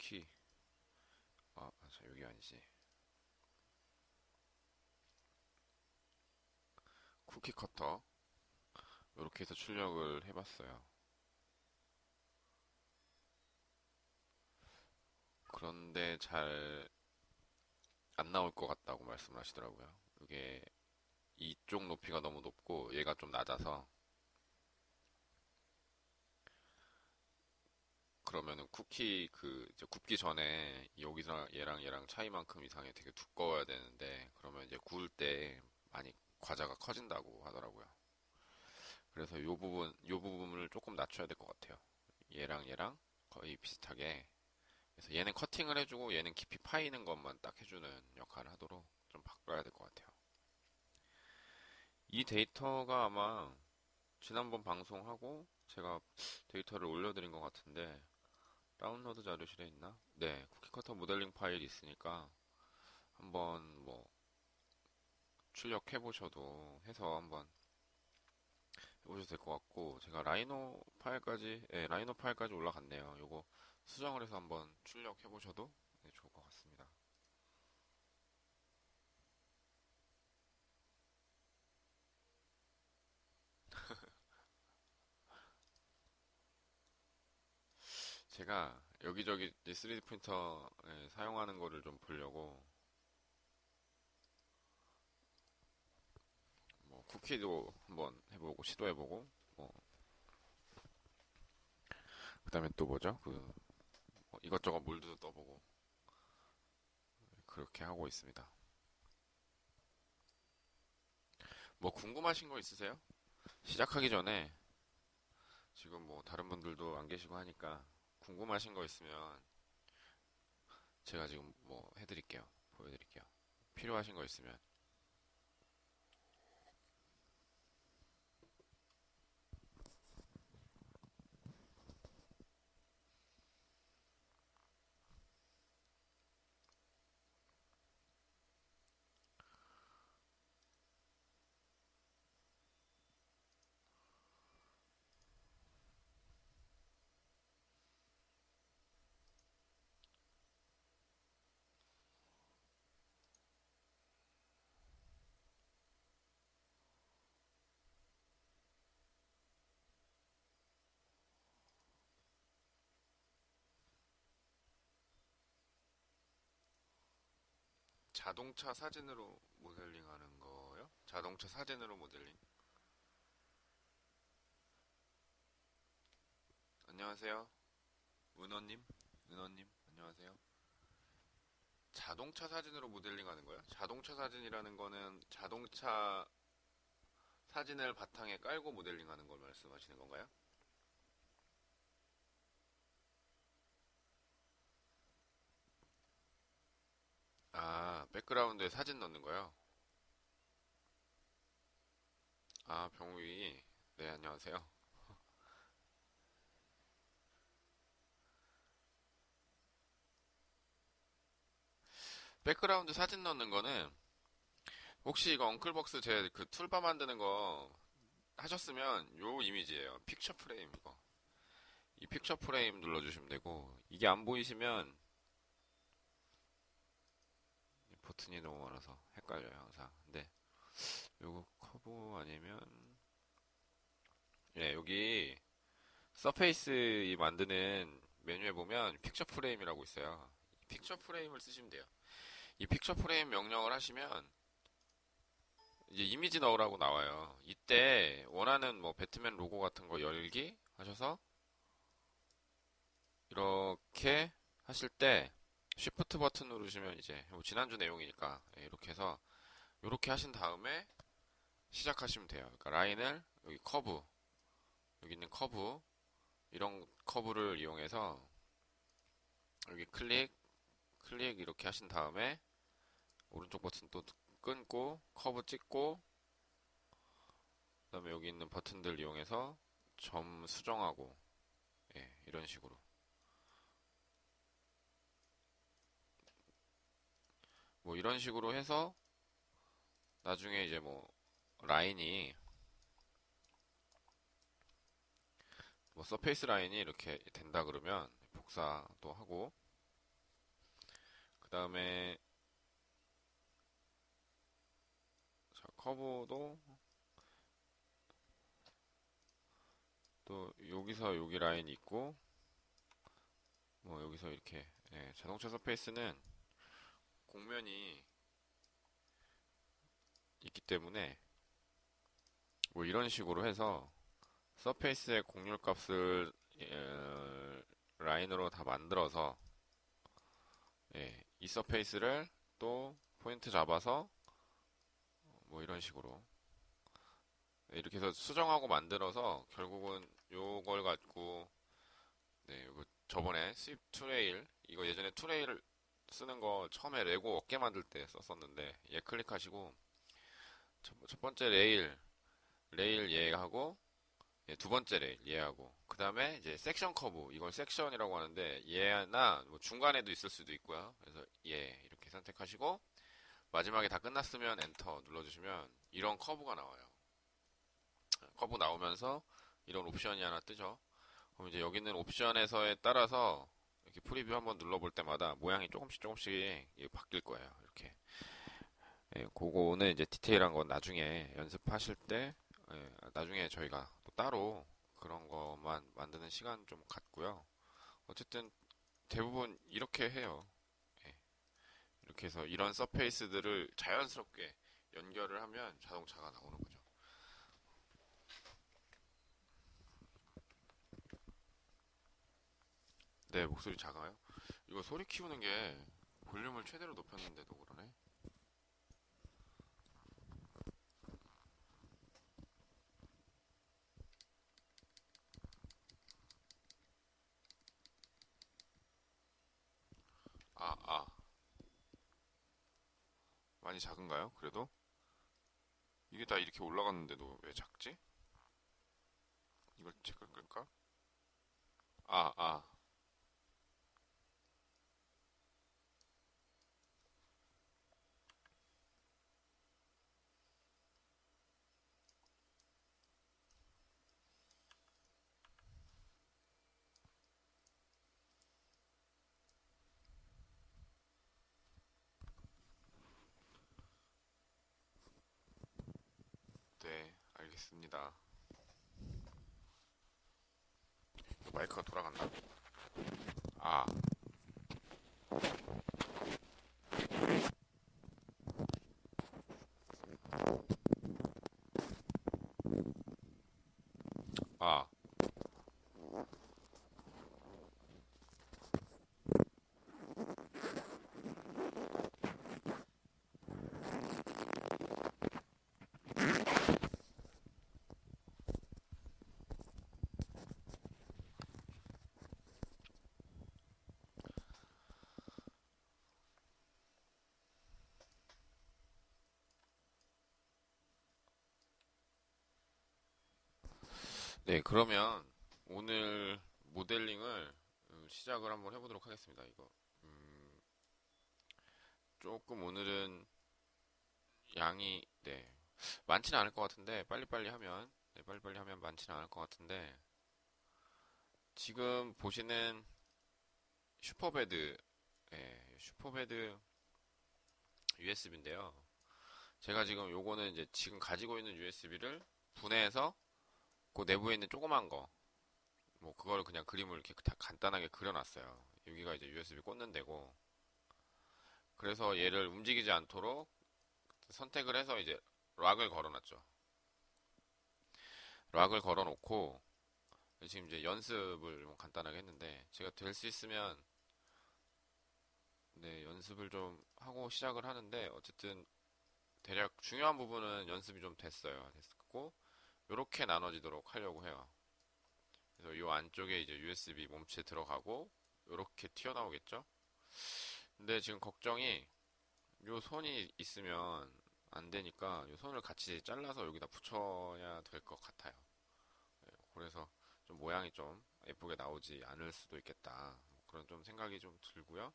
쿠키. 자, 여기 아니지. 쿠키 커터. 이렇게 해서 출력을 해봤어요. 그런데 잘 안 나올 것 같다고 말씀을 하시더라고요. 이게 이쪽 높이가 너무 높고 얘가 좀 낮아서 그러면은 쿠키 이제 굽기 전에 여기서 얘랑 차이만큼 이상이 되게 두꺼워야 되는데 그러면 이제 구울 때 많이 과자가 커진다고 하더라고요. 그래서 요 부분을 조금 낮춰야 될 것 같아요. 얘랑 거의 비슷하게. 그래서 얘는 커팅을 해주고 얘는 깊이 파이는 것만 딱 해주는 역할을 하도록 좀 바꿔야 될 것 같아요. 이 데이터가 아마 지난번 방송하고 제가 데이터를 올려드린 것 같은데 다운로드 자료실에 있나? 네, 쿠키커터 모델링 파일이 있으니까 한번 뭐 출력해 보셔도 해서 한번 해보셔도 될 것 같고 제가 라이노 파일까지 올라갔네요. 요거 수정을 해서 한번 출력해 보셔도 네, 좋을 것 같습니다. 제가 여기저기 3D 프린터 사용하는 거를 좀 보려고 뭐 쿠키도 한번 해보고 시도해보고 뭐 그다음에 또 뭐죠? 뭐 이것저것 몰드도 떠보고 그렇게 하고 있습니다. 뭐 궁금하신 거 있으세요? 시작하기 전에 지금 뭐 다른 분들도 안 계시고 하니까 궁금하신 거 있으면 제가 지금 뭐 해드릴게요. 보여드릴게요. 필요하신 거 있으면. 자동차 사진으로 모델링 하는 거요? 자동차 사진으로 모델링. 안녕하세요. 은원님? 은원님, 안녕하세요. 자동차 사진으로 모델링 하는 거요? 자동차 사진이라는 거는 자동차 사진을 바탕에 깔고 모델링 하는 걸 말씀하시는 건가요? 백그라운드에 사진 넣는 거요? 병우이. 네, 안녕하세요. 백그라운드 사진 넣는 거는 혹시 이거 엉클벅스 제 그 툴바 만드는 거 하셨으면 요 이미지예요. 픽처 프레임 이거. 이 픽처 프레임 눌러주시면 되고 이게 안 보이시면 버튼이 너무 많아서 헷갈려요 항상. 근데 요거 커브 아니면 여기 서페이스 이 만드는 메뉴에 보면 픽처 프레임이라고 있어요. 이 픽처 프레임을 쓰시면 돼요. 이 픽처 프레임 명령을 하시면 이제 이미지 넣으라고 나와요. 이때 원하는 뭐 배트맨 로고 같은 거 열기 하셔서 이렇게 하실 때 Shift 버튼 누르시면 이제 지난주 내용이니까 이렇게 해서 이렇게 하신 다음에 시작하시면 돼요. 그러니까 라인을 여기 커브 여기 있는 커브 이런 커브를 이용해서 여기 클릭 이렇게 하신 다음에 오른쪽 버튼 또 끊고 커브 찍고 그다음에 여기 있는 버튼들 이용해서 점 수정하고 이런 식으로 뭐 이런 식으로 해서 나중에 이제 뭐 라인이 뭐 서페이스 라인이 이렇게 된다 그러면 복사도 하고 다음에 자, 커브도 또 여기서 여기 라인이 있고 뭐 여기서 이렇게 자동차 서페이스는 곡면이 있기 때문에 뭐 이런 식으로 해서 서페이스의 곡률 값을 라인으로 다 만들어서 이 서페이스를 또 포인트 잡아서 뭐 이런 식으로 이렇게 해서 수정하고 만들어서 결국은 요걸 갖고 요거 저번에 스윕 투레일 이거 예전에 투레일 쓰는 거 처음에 레고 어깨 만들 때 썼었는데 얘 클릭하시고 첫 번째 레일 얘하고 두 번째 레일 얘하고 그 다음에 이제 섹션 커브 이걸 섹션이라고 하는데 얘나 뭐 중간에도 있을 수도 있고요. 그래서 얘 이렇게 선택하시고 마지막에 다 끝났으면 엔터 눌러주시면 이런 커브가 나와요. 커브 나오면서 이런 옵션이 하나 뜨죠. 그럼 이제 여기 있는 옵션에서에 따라서 이렇게 프리뷰 한번 눌러볼 때마다 모양이 조금씩 바뀔 거예요. 이렇게. 그거는 이제 디테일한 건 나중에 연습하실 때, 나중에 저희가 또 따로 그런 것만 만드는 시간 좀 갖고요. 어쨌든 대부분 이렇게 해요. 예, 이렇게 해서 이런 서페이스들을 자연스럽게 연결을 하면 자동차가 나오는 거죠. 네, 목소리 작아요? 이거 소리 키우는 게 볼륨을 최대로 높였는데도 그러네. 아, 많이 작은가요? 그래도? 이게 다 이렇게 올라갔는데도 왜 작지? 이걸 체크 끌까? 아, 아, 네, 알겠습니다. 마이크가 돌아갔나? 아, 아, 네, 그러면 오늘 모델링을 시작을 한번 해보도록 하겠습니다. 이거 조금 오늘은 양이 많지는 않을 것 같은데 빨리빨리 하면 많지는 않을 것 같은데 지금 보시는 슈퍼베드 슈퍼베드 USB인데요. 제가 지금 요거는 이제 지금 가지고 있는 USB를 분해해서 그 내부에 있는 조그만 거, 뭐 그걸 그냥 그림을 이렇게 다 간단하게 그려놨어요. 여기가 이제 USB 꽂는 데고, 그래서 얘를 움직이지 않도록 선택을 해서 이제 락을 걸어놨죠. 락을 걸어놓고 지금 이제 연습을 뭐 간단하게 했는데 제가 될 수 있으면 연습을 좀 하고 시작을 하는데 어쨌든 대략 중요한 부분은 연습이 좀 됐고 이렇게 나눠지도록 하려고 해요. 그래서 이 안쪽에 이제 USB 몸체 들어가고 이렇게 튀어나오겠죠? 근데 지금 걱정이 요 손이 있으면 안 되니까 요 손을 같이 잘라서 여기다 붙여야 될 것 같아요. 그래서 좀 모양이 좀 예쁘게 나오지 않을 수도 있겠다. 뭐 그런 좀 생각이 좀 들고요.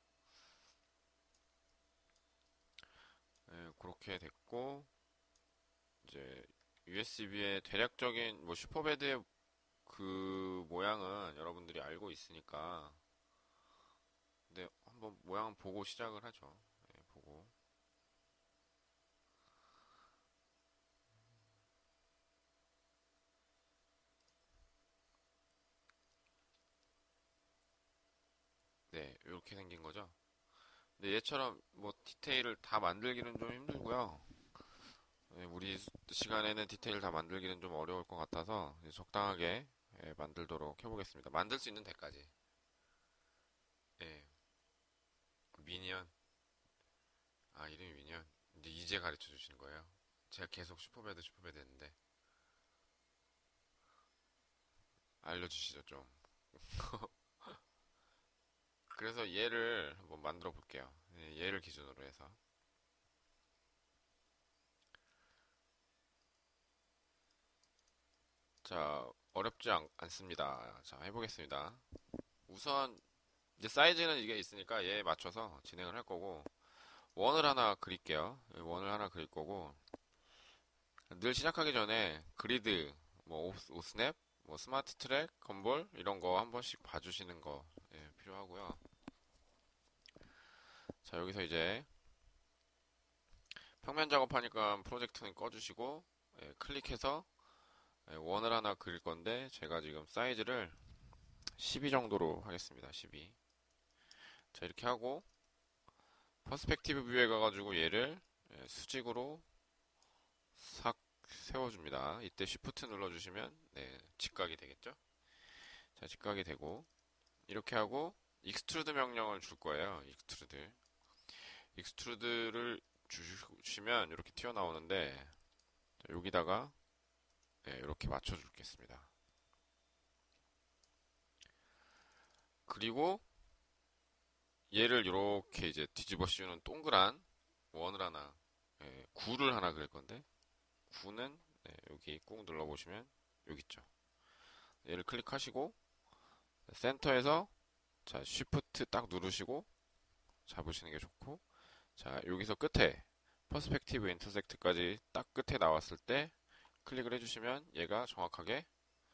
그렇게 됐고 이제 USB의 대략적인 뭐 슈퍼배드의 그 모양은 여러분들이 알고 있으니까 근데 한번 모양 보고 시작을 하죠. 예, 보고. 네, 이렇게 생긴 거죠. 근데 얘처럼 뭐 디테일을 다 만들기는 좀 힘들고요. 예, 우리 시간에는 디테일 다 만들기는 좀 어려울 것 같아서 이제 적당하게 예, 만들도록 해보겠습니다. 만들 수 있는 데까지. 예, 미니언. 아, 이름이 미니언. 이제 가르쳐 주시는 거예요. 제가 계속 슈퍼배드 했는데 알려주시죠 좀. 그래서 얘를 한번 만들어 볼게요. 예, 얘를 기준으로 해서. 자, 어렵지 않습니다. 자, 해보겠습니다. 우선 이제 사이즈는 이게 있으니까 얘에 맞춰서 진행을 할 거고 원을 하나 그릴게요. 예, 원을 하나 그릴 거고 늘 시작하기 전에 그리드, 뭐 오스냅, 뭐 스마트 트랙, 건볼 이런 거 한 번씩 봐주시는 거 예, 필요하고요. 자, 여기서 이제 평면 작업하니까 프로젝트는 꺼주시고 예, 클릭해서 예, 원을 하나 그릴 건데 제가 지금 사이즈를 12 정도로 하겠습니다. 12. 자, 이렇게 하고 퍼스펙티브 뷰에 가가지고 얘를 예, 수직으로 싹 세워줍니다. 이때 Shift 눌러주시면 네, 직각이 되겠죠? 자, 직각이 되고 이렇게 하고 익스트루드 명령을 줄 거예요. 익스트루드를 주시면 이렇게 튀어나오는데 여기다가 네, 이렇게 맞춰 주겠습니다. 그리고 얘를 이렇게 이제 뒤집어 씌우는 동그란 원을 하나, 예, 구를 하나 그릴 건데, 구는 네, 여기 꾹 눌러보시면 여기 있죠. 얘를 클릭하시고 센터에서 자 Shift 딱 누르시고 잡으시는 게 좋고, 자 여기서 끝에 퍼스펙티브 인터섹트까지 딱 끝에 나왔을 때 클릭을 해주시면 얘가 정확하게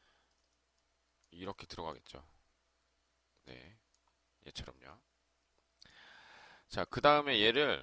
이렇게 들어가겠죠. 네, 얘처럼요. 자, 그 다음에 얘를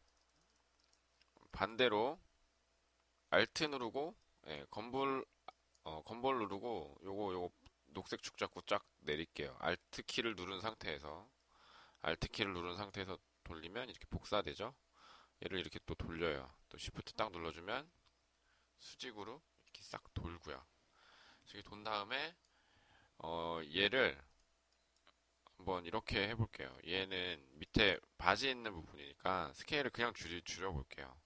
반대로 Alt 누르고 예, 건볼 누르고 요거 녹색 축 잡고 쫙 내릴게요. Alt 키를 누른 상태에서 Alt 키를 누른 상태에서 돌리면 이렇게 복사되죠. 얘를 이렇게 또 돌려요. 또 Shift 딱 눌러주면 수직으로 이렇게 싹 돌고요. 이렇게 돈 다음에 얘를 한번 이렇게 해볼게요. 얘는 밑에 바지 있는 부분이니까 스케일을 그냥 줄여볼게요.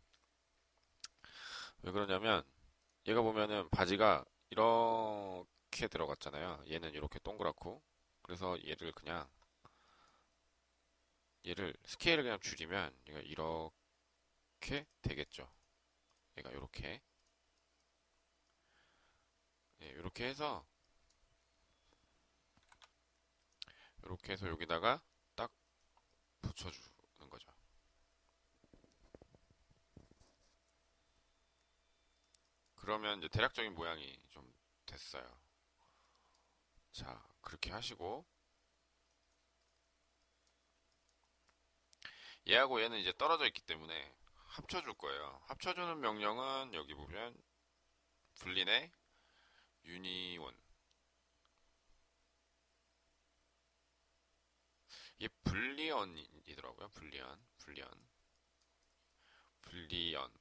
왜 그러냐면 얘가 보면은 바지가 이렇게 들어갔잖아요. 얘는 이렇게 동그랗고 그래서 얘를 스케일을 그냥 줄이면 얘가 이렇게 되겠죠. 얘가 이렇게 해서 여기다가 딱 붙여주는 거죠. 그러면 이제 대략적인 모양이 좀 됐어요. 자, 그렇게 하시고 얘하고 얘는 이제 떨어져 있기 때문에 합쳐줄 거예요. 합쳐주는 명령은 여기 보면 분리네 유니온. 이게 불리언이더라고요. 불리언.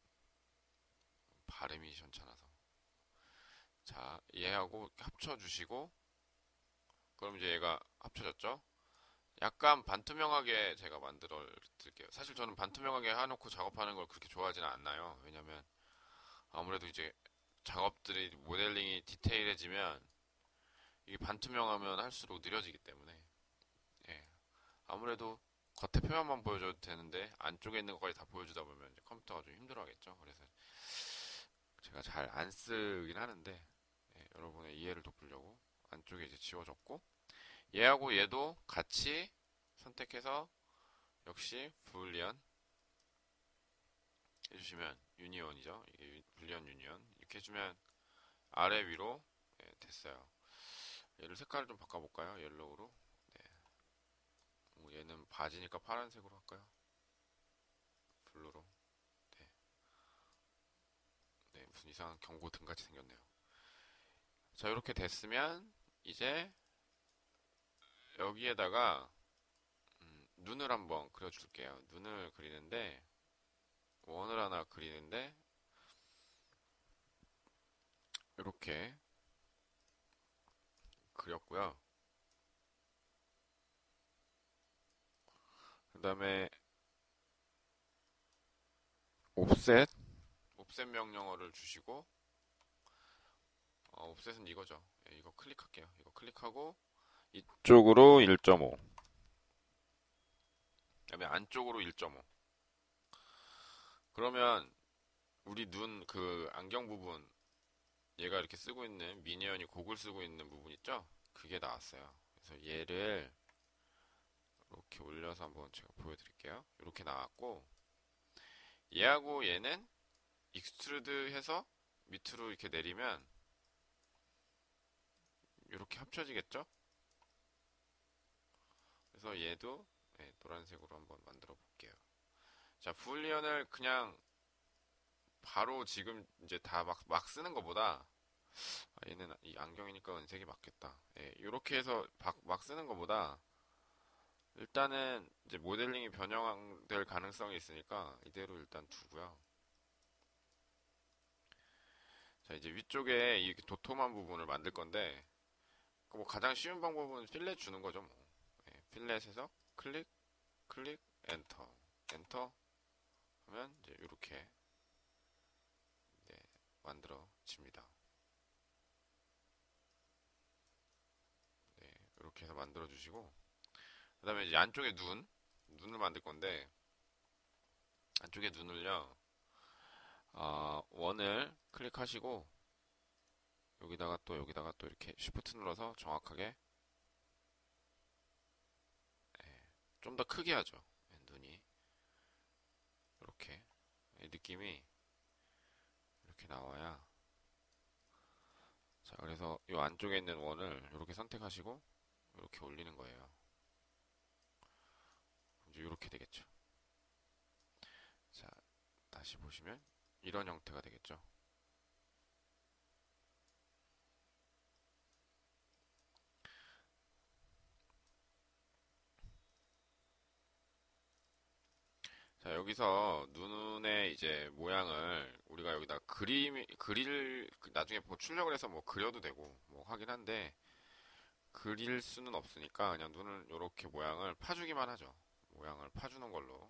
발음이 현찮아서. 자, 얘하고 합쳐주시고 그럼 이제 얘가 합쳐졌죠? 약간 반투명하게 제가 만들어 드릴게요. 사실 저는 반투명하게 해놓고 작업하는 걸 그렇게 좋아하지는 않나요? 왜냐면 아무래도 이제 작업들이 모델링이 디테일해지면 이게 반투명하면 할수록 느려지기 때문에 예. 아무래도 겉에 표면만 보여줘도 되는데 안쪽에 있는 것까지 다 보여주다 보면 이제 컴퓨터가 좀 힘들어하겠죠. 그래서 제가 잘 안 쓰긴 하는데 예, 여러분의 이해를 돕으려고 안쪽에 이제 지워졌고 얘하고 얘도 같이 선택해서 역시 불리언 해주시면 유니온이죠. 이게 불리언 유니언 이렇게 해주면 아래 위로 예, 됐어요. 얘를 색깔을 좀 바꿔볼까요? 옐로우로. 네. 얘는 바지니까 파란색으로 할까요? 블루로. 네. 네, 무슨 이상한 경고등 같이 생겼네요. 자, 이렇게 됐으면 이제 여기에다가 눈을 한번 그려줄게요. 눈을 그리는데 원을 하나 그리는데 이렇게 그렸고요. 그 다음에 옵셋 옵셋 명령어를 주시고 옵셋은 이거죠. 예, 이거 클릭할게요. 이거 클릭하고 이쪽으로 1.5 그다음에 안쪽으로 1.5 그러면 우리 눈 그 안경 부분 얘가 이렇게 쓰고 있는 미니언이 고글 쓰고 있는 부분 있죠? 그게 나왔어요. 그래서 얘를 이렇게 올려서 한번 제가 보여드릴게요. 이렇게 나왔고 얘하고 얘는 익스트루드 해서 밑으로 이렇게 내리면 이렇게 합쳐지겠죠? 그래서 얘도 네, 노란색으로 한번 만들어 볼게요. 자, 불리언을 그냥 바로 지금 이제 다 막 쓰는 것보다 얘는 이 안경이니까 은색이 맞겠다. 예, 이렇게 해서 막 쓰는 것보다 일단은 이제 모델링이 변형될 가능성이 있으니까 이대로 일단 두고요. 자, 이제 위쪽에 이 도톰한 부분을 만들 건데 뭐 가장 쉬운 방법은 필렛 주는 거죠, 뭐. 예, 필렛에서 클릭, 클릭, 엔터, 엔터 하면 이제 이렇게 네, 만들어집니다. 네, 이렇게 해서 만들어 주시고 그다음에 이제 안쪽에 눈을 만들 건데 안쪽에 눈을요. 원을 클릭하시고 여기다가 또 이렇게 쉬프트 눌러서 정확하게 좀 더 크게 하죠. 눈이 이렇게 느낌이 이렇게 나와야 자 그래서 이 안쪽에 있는 원을 이렇게 선택하시고 이렇게 올리는 거예요. 이제 이렇게 되겠죠. 자 다시 보시면 이런 형태가 되겠죠. 자, 여기서 눈의 이제 모양을 우리가 여기다 나중에 뭐 출력을 해서 뭐 그려도 되고 뭐 하긴 한데 그릴 수는 없으니까 그냥 눈을 이렇게 모양을 파주기만 하죠. 모양을 파주는 걸로.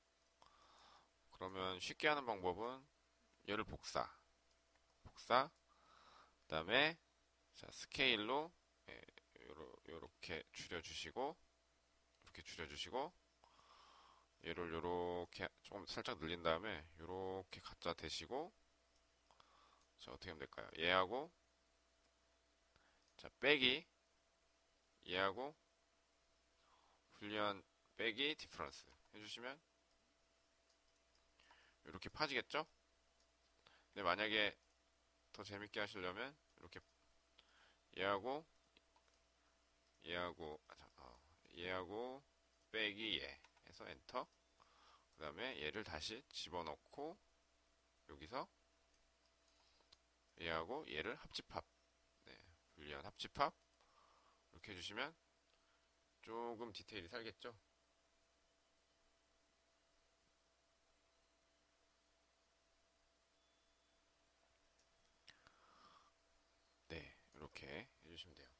그러면 쉽게 하는 방법은 얘를 복사, 그다음에 자, 스케일로 예, 요렇게 줄여주시고 이렇게 줄여주시고 얘를 요렇게 조금 살짝 늘린 다음에 요렇게 갖다 대시고 자 어떻게 하면 될까요? 얘하고 자 빼기 얘하고 불리한 빼기 디퍼런스 해주시면 이렇게 파지겠죠? 근데 만약에 더 재밌게 하시려면 이렇게 얘하고 얘하고 얘하고 빼기 얘 해서 엔터 그 다음에 얘를 다시 집어넣고 여기서 얘하고 얘를 합집합 네, 불리한 합집합 이렇게 해주시면 조금 디테일이 살겠죠? 네, 이렇게 해주시면 돼요.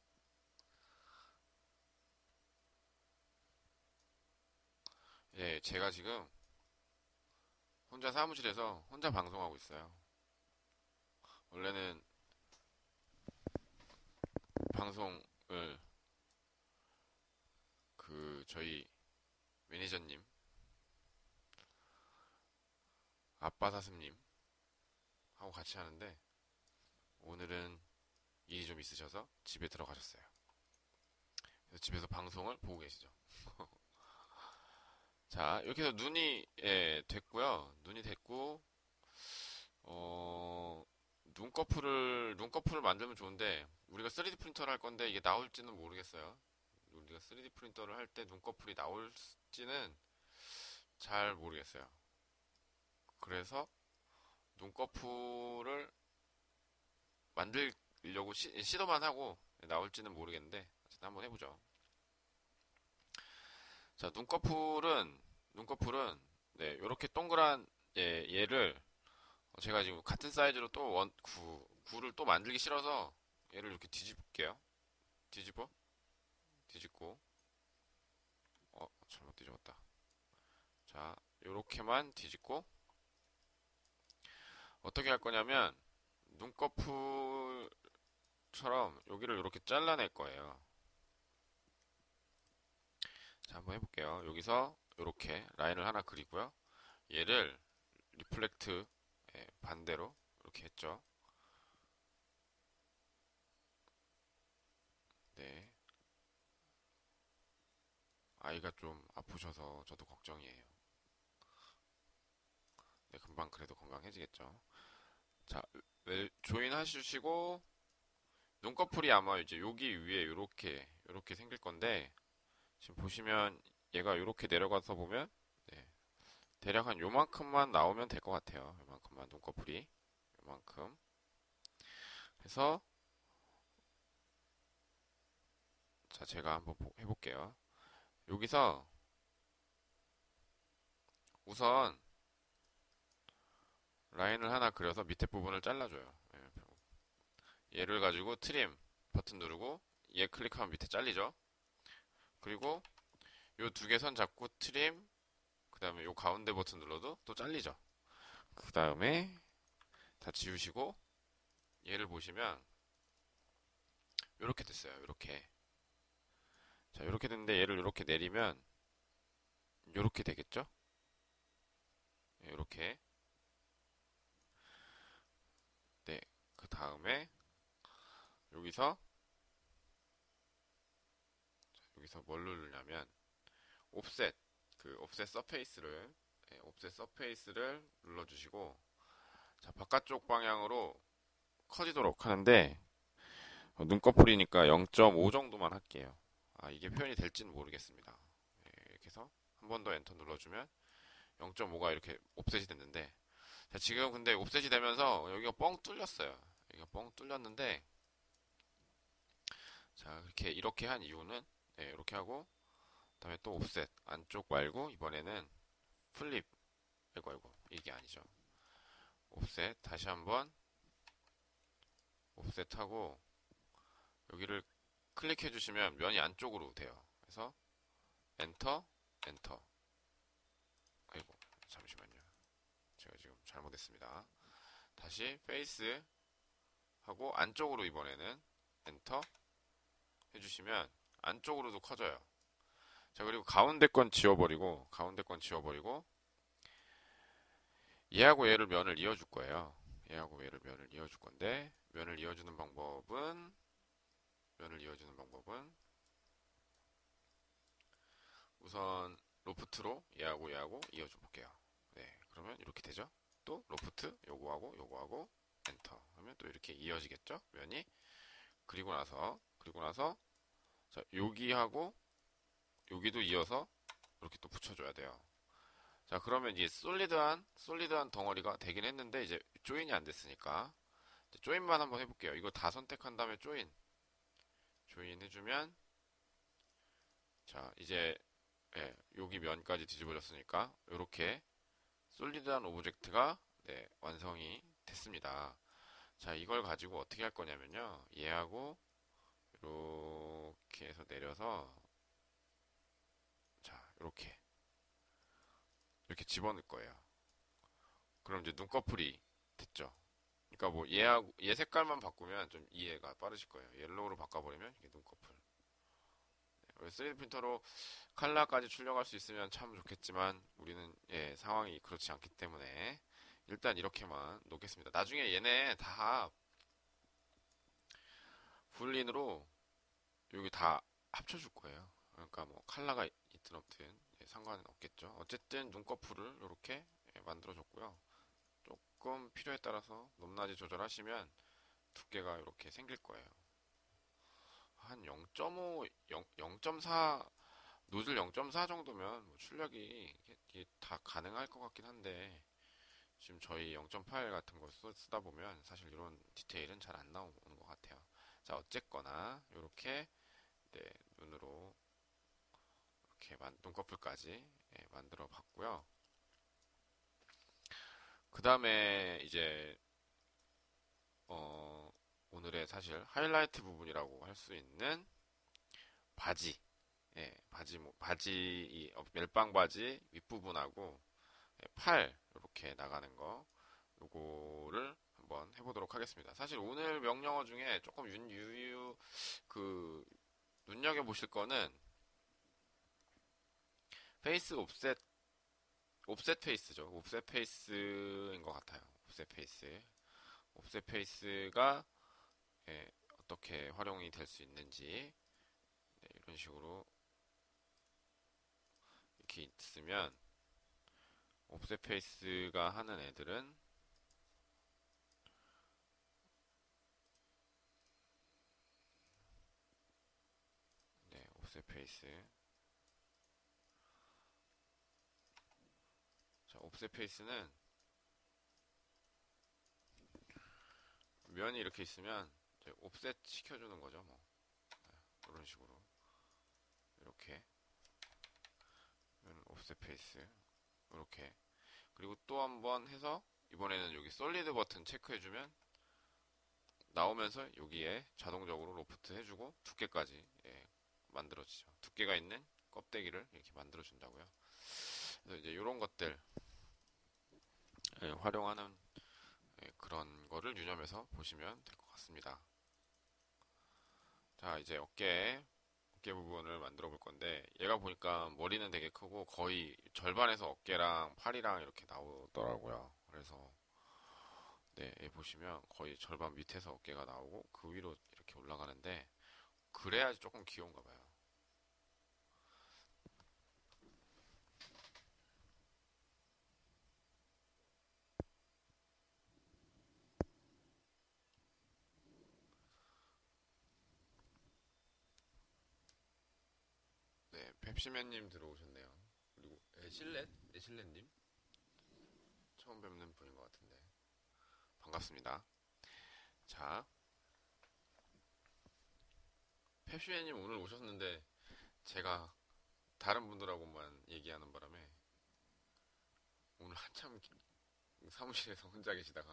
예, 제가 지금 혼자 사무실에서 혼자 방송하고 있어요. 원래는 방송을 저희 매니저님, 아빠 사슴님 하고 같이 하는데 오늘은 일이 좀 있으셔서 집에 들어가셨어요. 그래서 집에서 방송을 보고 계시죠. 자, 이렇게 해서 눈이 됐고요. 눈이 됐고 눈꺼풀을 만들면 좋은데 우리가 3D 프린터를 할 건데 이게 나올지는 모르겠어요. 우리가 3D 프린터를 할 때 눈꺼풀이 나올지는 잘 모르겠어요. 그래서 눈꺼풀을 만들려고 시도만 하고 나올지는 모르겠는데 어쨌든 한번 해보죠. 자, 눈꺼풀은 네, 이렇게 동그란 얘를 제가 지금 같은 사이즈로 또 구를 또 만들기 싫어서 얘를 이렇게 뒤집을게요. 뒤집고 잘못 뒤집었다. 자, 요렇게만 뒤집고 어떻게 할 거냐면 눈꺼풀처럼 여기를 이렇게 잘라낼 거예요. 자, 한번 해볼게요. 여기서 이렇게 라인을 하나 그리고요. 얘를 리플렉트 반대로 이렇게 했죠. 네, 아이가 좀 아프셔서 저도 걱정이에요. 네, 금방 그래도 건강해지겠죠. 자, 조인 하시고 눈꺼풀이 아마 이제 여기 위에 이렇게 생길 건데 지금 보시면 얘가 이렇게 내려가서 보면 네, 대략 한 요만큼만 나오면 될 것 같아요. 요만큼만 눈꺼풀이 요만큼 해서 자 제가 한번 해볼게요. 여기서 우선 라인을 하나 그려서 밑에 부분을 잘라줘요. 얘를 가지고 트림 버튼 누르고 얘 클릭하면 밑에 잘리죠. 그리고 요 두 개 선 잡고 트림 그 다음에 요 가운데 버튼 눌러도 또 잘리죠. 그 다음에 다 지우시고 얘를 보시면 이렇게 됐어요. 이렇게 자 이렇게 됐는데 얘를 이렇게 내리면 이렇게 되겠죠? 이렇게 네. 그 다음에 여기서 뭘 누르냐면 옵셋 그 옵셋 서페이스를 옵셋 서페이스를 눌러주시고 자 바깥쪽 방향으로 커지도록 하는데 눈꺼풀이니까 0.5 정도만 할게요. 아 이게 표현이 될지는 모르겠습니다. 이렇게 해서 한 번 더 엔터 눌러주면 0.5가 이렇게 옵셋이 됐는데 자 지금 근데 옵셋이 되면서 여기가 뻥 뚫렸어요. 여기가 뻥 뚫렸는데 자 이렇게 한 이유는 이렇게 하고 그다음에 또 옵셋 안쪽 말고 이번에는 플립 아이고 이게 아니죠. 옵셋 다시 한번 옵셋하고 여기를 클릭해 주시면 면이 안쪽으로 돼요. 그래서 엔터 엔터 아이고 잠시만요. 제가 지금 잘못했습니다. 다시 페이스 하고 안쪽으로 이번에는 엔터 해주시면 안쪽으로도 커져요. 자 그리고 가운데 건 지워버리고 얘하고 얘를 면을 이어줄 거예요. 얘하고 얘를 면을 이어줄 건데 면을 이어주는 방법은 우선 로프트로 얘하고 얘하고 이어줘 볼게요. 네, 그러면 이렇게 되죠. 또 로프트 요거하고 엔터 하면 또 이렇게 이어지겠죠? 면이 그리고 나서 자 여기하고 여기도 이어서 이렇게 또 붙여줘야 돼요. 자 그러면 이제 솔리드한 덩어리가 되긴 했는데 이제 조인이 안 됐으니까 조인만 한번 해볼게요. 이거 다 선택한 다음에 조인 해주면 자 이제 여기 면까지 뒤집어졌으니까 이렇게 솔리드한 오브젝트가 완성이 됐습니다. 자 이걸 가지고 어떻게 할 거냐면요. 얘하고 이렇게 해서 내려서 자 이렇게 집어넣을 거예요. 그럼 이제 눈꺼풀이 됐죠. 그러니까 뭐 얘 색깔만 바꾸면 좀 이해가 빠르실 거예요. 옐로우로 바꿔버리면 이게 눈꺼풀. 3D 프린터로 컬러까지 출력할 수 있으면 참 좋겠지만 우리는 상황이 그렇지 않기 때문에 일단 이렇게만 놓겠습니다. 나중에 얘네 다 불린으로 여기 다 합쳐줄 거예요. 그러니까 뭐 컬러가 있든 없든 상관은 없겠죠. 어쨌든 눈꺼풀을 이렇게 만들어줬고요. 조금 필요에 따라서 높낮이 조절하시면 두께가 이렇게 생길 거예요. 한 0.5, 0.4 노즐 0.4 정도면 뭐 출력이 이게 다 가능할 것 같긴 한데 지금 저희 0.8 같은 거 쓰다 보면 사실 이런 디테일은 잘 안 나오는 것 같아요. 자, 어쨌거나 이렇게 네, 눈으로 이렇게 눈꺼풀까지 만들어 봤고요. 그 다음에 이제 오늘의 사실 하이라이트 부분이라고 할 수 있는 바지, 바지 멜빵 바지 윗부분하고 팔 이렇게 나가는 거 요거를 한번 해보도록 하겠습니다. 사실 오늘 명령어 중에 조금 그 눈여겨 보실 거는 페이스 옵셋 페이스죠. 옵셋 페이스인 것 같아요. 옵셋 페이스. 옵셋 페이스가 어떻게 활용이 될 수 있는지 이런 식으로 이렇게 있으면 옵셋 페이스가 하는 애들은 옵셋 페이스. 자, 옵셋 페이스는 면이 이렇게 있으면 이제 옵셋 시켜주는 거죠. 뭐 이런 식으로 이렇게 옵셋 페이스 이렇게 그리고 또 한번 해서 이번에는 여기 솔리드 버튼 체크해주면 나오면서 여기에 자동적으로 로프트 해주고 두께까지 만들어지죠. 두께가 있는 껍데기를 이렇게 만들어준다고요. 그래서 이제 이런 것들 활용하는 그런 거를 유념해서 보시면 될 것 같습니다. 자, 이제 어깨 부분을 만들어 볼 건데 얘가 보니까 머리는 되게 크고 거의 절반에서 어깨랑 팔이랑 이렇게 나오더라고요. 그래서 네, 보시면 거의 절반 밑에서 어깨가 나오고 그 위로 이렇게 올라가는데 그래야지 조금 귀여운가 봐요. 네, 펩시맨님 들어오셨네요. 그리고 애실렛님 처음 뵙는 분인 것 같은데 반갑습니다. 자, 펩시맨님 오늘 오셨는데 제가 다른 분들하고만 얘기하는 바람에 오늘 한참 사무실에서 혼자 계시다가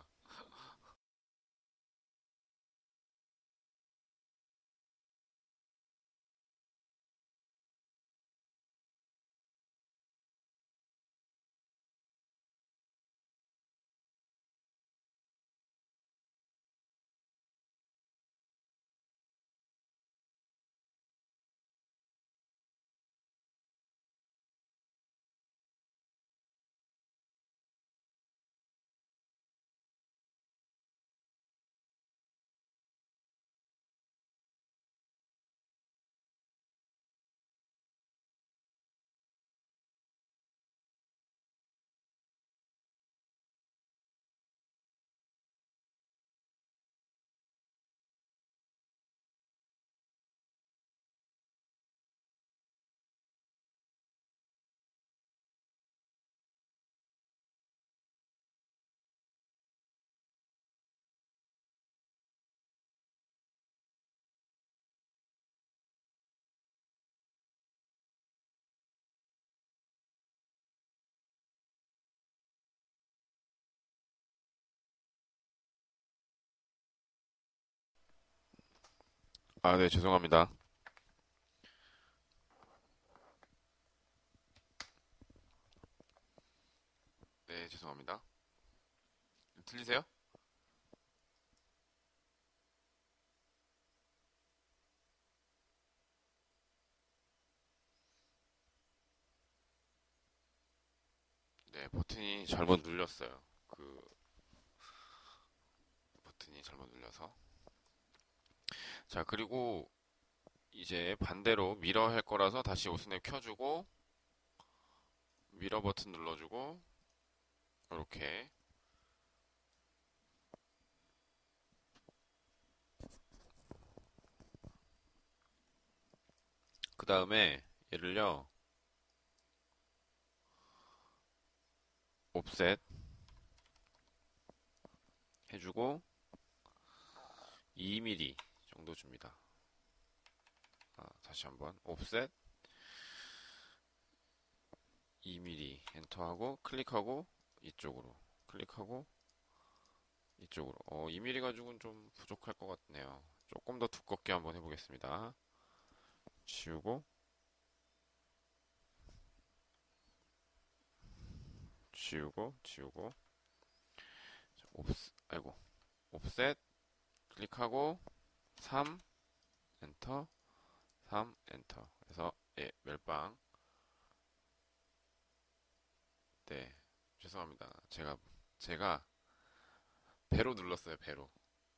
아, 네, 죄송합니다. 네, 죄송합니다. 들리세요? 네, 버튼이 잘못 눌렸어요. 그 버튼이 잘못 눌려서. 자, 그리고 이제 반대로 미러 할 거라서 다시 오스냅 켜주고 미러 버튼 눌러주고 이렇게 그 다음에 얘를요, 옵셋 해주고 2mm 정도 줍니다. 다시 한번 옵셋 2mm 엔터하고 클릭하고 이쪽으로 클릭하고 이쪽으로 2mm 가지고는 좀 부족할 것 같네요. 조금 더 두껍게 한번 해보겠습니다. 지우고 지우고 아이고 옵셋 클릭하고 3 엔터 3 엔터 그래서 예 멸방. 네 죄송합니다. 제가 배로 눌렀어요. 배로.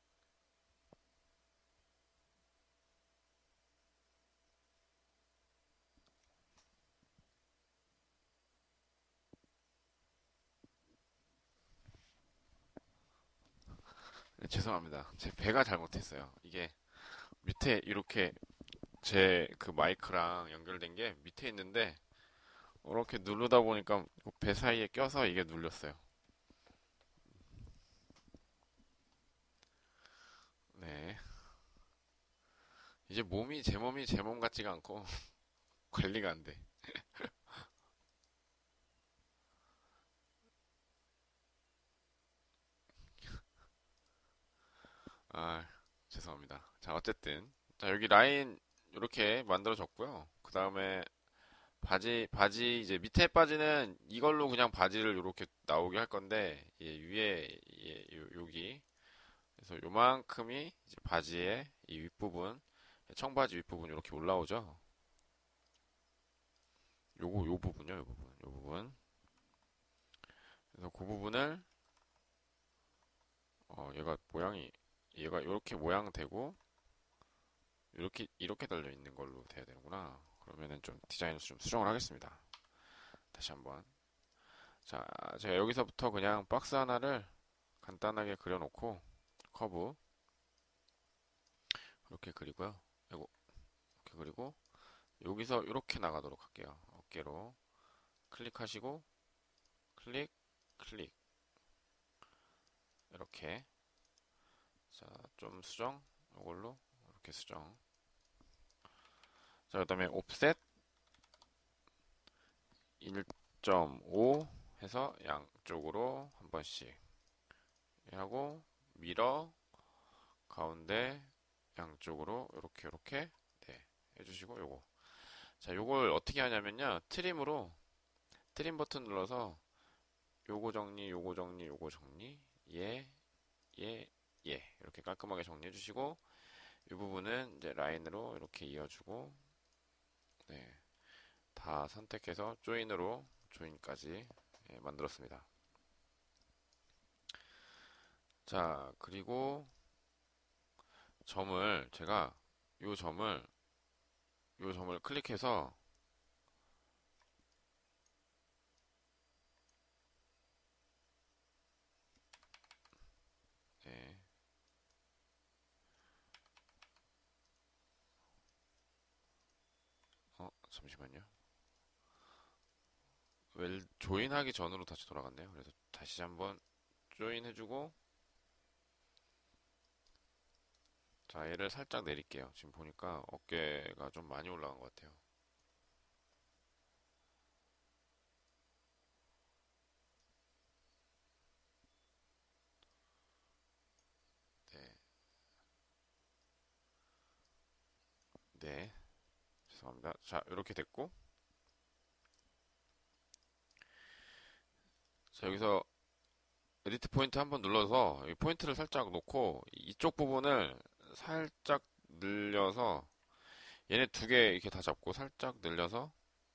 네, 죄송합니다. 제 배가 잘못했어요. 이게 밑에 이렇게 제 그 마이크랑 연결된 게 밑에 있는데 이렇게 누르다 보니까 배 사이에 껴서 이게 눌렸어요. 네. 이제 제 몸이 제 몸 같지가 않고 관리가 안 돼. 아, 죄송합니다. 자, 어쨌든. 자, 여기 라인 이렇게 만들어졌고요. 그 다음에 바지 이제 밑에 바지는 이걸로 그냥 바지를 이렇게 나오게 할 건데, 위에, 여기. 그래서 요만큼이 이제 바지의 이 윗부분, 청바지 윗부분 이렇게 올라오죠. 요 부분요, 요 부분. 그래서 그 부분을, 얘가 이렇게 모양 되고, 이렇게 달려 있는 걸로 돼야 되는구나. 그러면은 좀 디자인을 좀 수정을 하겠습니다. 다시 한번. 자, 제가 여기서부터 그냥 박스 하나를 간단하게 그려놓고, 커브, 이렇게 그리고요. 이거, 이렇게 그리고, 여기서 이렇게 나가도록 할게요. 어깨로. 클릭하시고, 클릭, 클릭. 이렇게. 자, 좀 수정. 이걸로, 이렇게 수정. 자, 그 다음에 옵셋 1.5 해서 양쪽으로 한 번씩 하고, 미러 가운데 양쪽으로 이렇게 네, 해주시고 자 요걸 어떻게 하냐면요 트림 버튼 눌러서 요거 정리 이렇게 깔끔하게 정리해 주시고 이 부분은 이제 라인으로 이렇게 이어주고 네, 다 선택해서 조인까지 만들었습니다. 자 그리고 제가 요 점을 클릭해서 네, 잠시만요. 조인하기 전으로 다시 돌아갔네요. 그래서 다시 한번 조인 해주고 자 얘를 살짝 내릴게요. 지금 보니까 어깨가 좀 많이 올라간 것 같아요. 네, 네, 죄송합니다. 자 이렇게 됐고 자 여기서 에디트 포인트 한번 눌러서 이 포인트를 살짝 놓고 이쪽 부분을 살짝 늘려서 얘네 두 개 이렇게 다 잡고 살짝 늘려서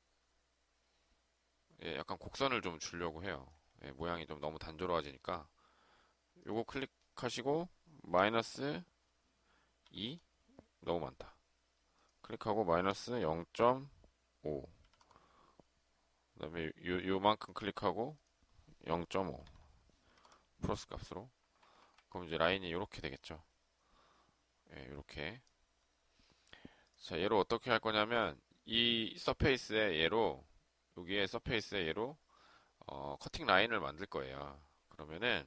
약간 곡선을 좀 주려고 해요. 모양이 좀 너무 단조로워지니까 요거 클릭하시고 마이너스 2 너무 많다. 클릭하고 마이너스 0.5 그 다음에 요만큼 클릭하고 0.5 플러스 값으로 그럼 이제 라인이 이렇게 되겠죠. 이렇게 자 얘를 어떻게 할 거냐면 이 서페이스의 얘로, 여기에 서페이스의 얘로 커팅 라인을 만들 거예요. 그러면은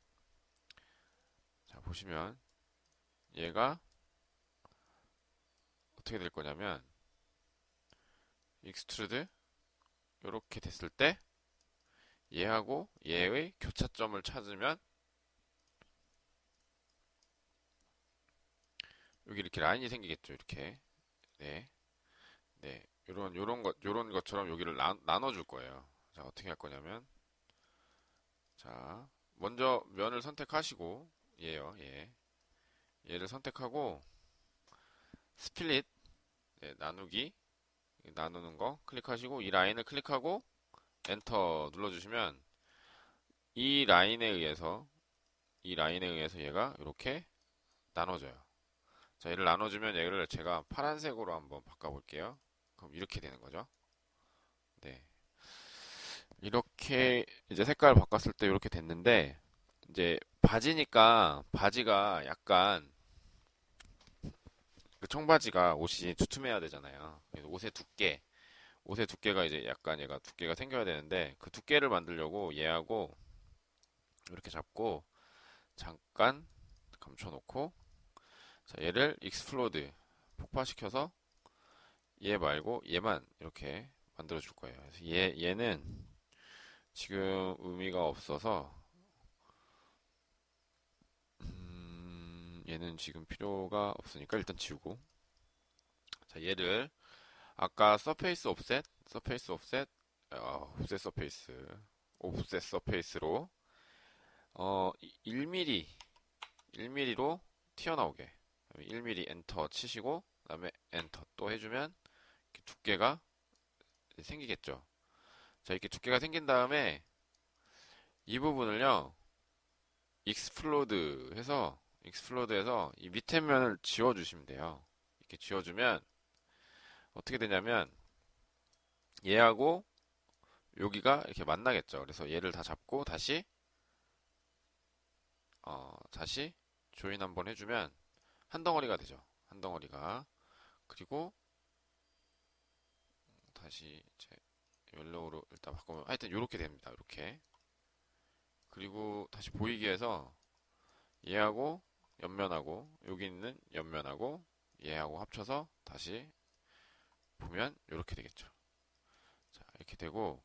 자 보시면 얘가 어떻게 될 거냐면 익스트루드 이렇게 됐을 때 얘하고 얘의 교차점을 찾으면 여기 이렇게 라인이 생기겠죠. 이렇게. 네. 네. 요런 것처럼 여기를 나눠 줄 거예요. 자, 어떻게 할 거냐면 자, 먼저 면을 선택하시고 얘요. 얘. 얘를 선택하고 스플릿 나누기 나누는 거 클릭하시고 이 라인을 클릭하고 엔터 눌러주시면 이 라인에 의해서 얘가 이렇게 나눠져요. 자, 얘를 나눠주면 얘를 제가 파란색으로 한번 바꿔볼게요. 그럼 이렇게 되는 거죠. 네. 이렇게 이제 색깔 바꿨을 때 이렇게 됐는데 이제 바지니까 바지가 약간 그 청바지가 옷이 두툼해야 되잖아요. 그래서 옷의 두께가 이제 약간 얘가 두께가 생겨야 되는데 그 두께를 만들려고 얘하고 이렇게 잡고 잠깐 감춰놓고 자, 얘를 익스플로드 폭파시켜서 얘 말고 얘만 이렇게 만들어 줄 거예요. 그래서 얘는 지금 의미가 없어서 얘는 지금 필요가 없으니까 일단 지우고 자, 얘를 아까 옵셋 서페이스로 1mm로 튀어나오게 1mm 엔터 치시고 그다음에 엔터 또 해주면 이렇게 두께가 생기겠죠. 자, 이렇게 두께가 생긴 다음에 이 부분을요 익스플로드해서 이 밑에 면을 지워주시면 돼요. 이렇게 지워주면 어떻게 되냐면 얘하고 여기가 이렇게 만나겠죠. 그래서 얘를 다 잡고 다시 조인 한번 해주면 한 덩어리가 되죠. 한 덩어리가. 그리고 다시 이제 옐로우로 일단 바꾸면 하여튼 이렇게 됩니다. 이렇게. 그리고 다시 보이기 위해서 얘하고 옆면하고 여기 있는 옆면하고 얘하고 합쳐서 다시 보면 이렇게 되겠죠. 자, 이렇게 되고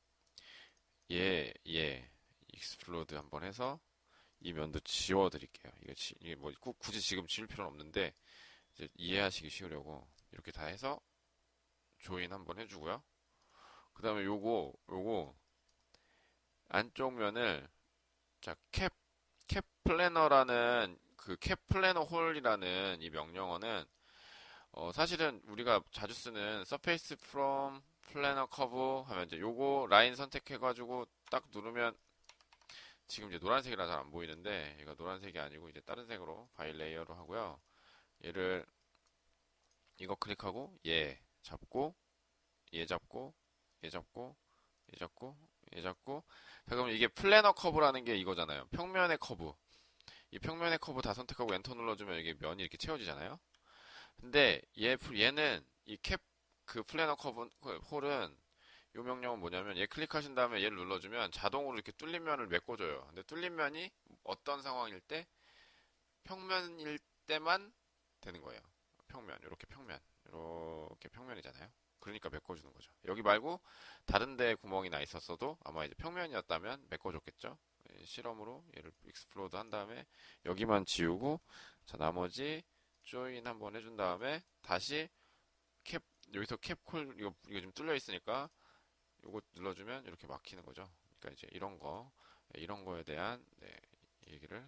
얘 익스플로드 한번 해서 이 면도 지워 드릴게요. 이게 뭐 굳이 지금 지울 필요는 없는데 이제 이해하시기 쉬우려고 이렇게 다 해서 조인 한번 해주고요. 그 다음에 요거 안쪽 면을 자, 캡 플래너라는 그 캡 플래너 홀이라는 이 명령어는 사실은 우리가 자주 쓰는 surface from planner curve 하면 이제 요거 라인 선택해가지고 딱 누르면 지금 이제 노란색이라 잘 안 보이는데 얘가 노란색이 아니고 이제 다른 색으로 파일 레이어로 하고요. 얘를 이거 클릭하고 얘 잡고 얘 잡고 얘 잡고 얘 잡고 얘 잡고 자, 그럼 이게 플래너 커브라는 게 이거잖아요. 평면의 커브. 이 평면의 커브 다 선택하고 엔터 눌러주면 이게 면이 이렇게 채워지잖아요. 근데 얘는 이 그 플래너 커브 홀은 요 명령은 뭐냐면 얘 클릭하신 다음에 얘를 눌러주면 자동으로 이렇게 뚫린 면을 메꿔줘요. 근데 뚫린 면이 어떤 상황일 때 평면일 때만 되는 거예요. 이렇게 평면이잖아요. 그러니까 메꿔주는 거죠. 여기 말고 다른 데 구멍이 나 있었어도 아마 이제 평면이었다면 메꿔줬겠죠. 실험으로 얘를 익스플로드 한 다음에 여기만 지우고 자 나머지 조인 한번 해준 다음에 다시 여기서 캡콜 이거 좀 뚫려 있으니까 요거 눌러주면 이렇게 막히는 거죠. 그러니까 이제 이런 거에 대한 얘기를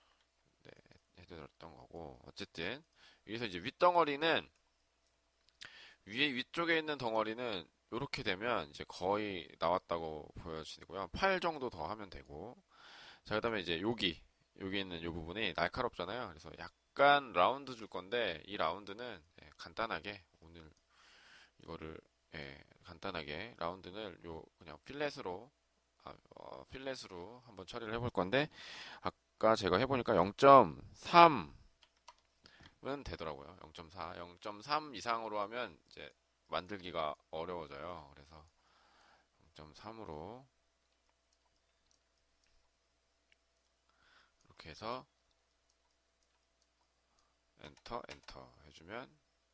해드렸던 거고 어쨌든 여기서 이제 위쪽에 있는 덩어리는 이렇게 되면 이제 거의 나왔다고 보여지고요. 8 정도 더 하면 되고 자 그다음에 이제 여기 있는 이 부분이 날카롭잖아요. 그래서 약간 라운드 줄 건데 이 라운드는 간단하게 오늘 이거를 간단하게 라운드는 그냥 필렛으로 한번 처리를 해볼 건데 아까 제가 해보니까 0.3은 되더라고요. 0.4 이상으로 하면 이제 만들기가 어려워져요. 그래서 0.3으로 이렇게 해서 엔터 엔터 해주면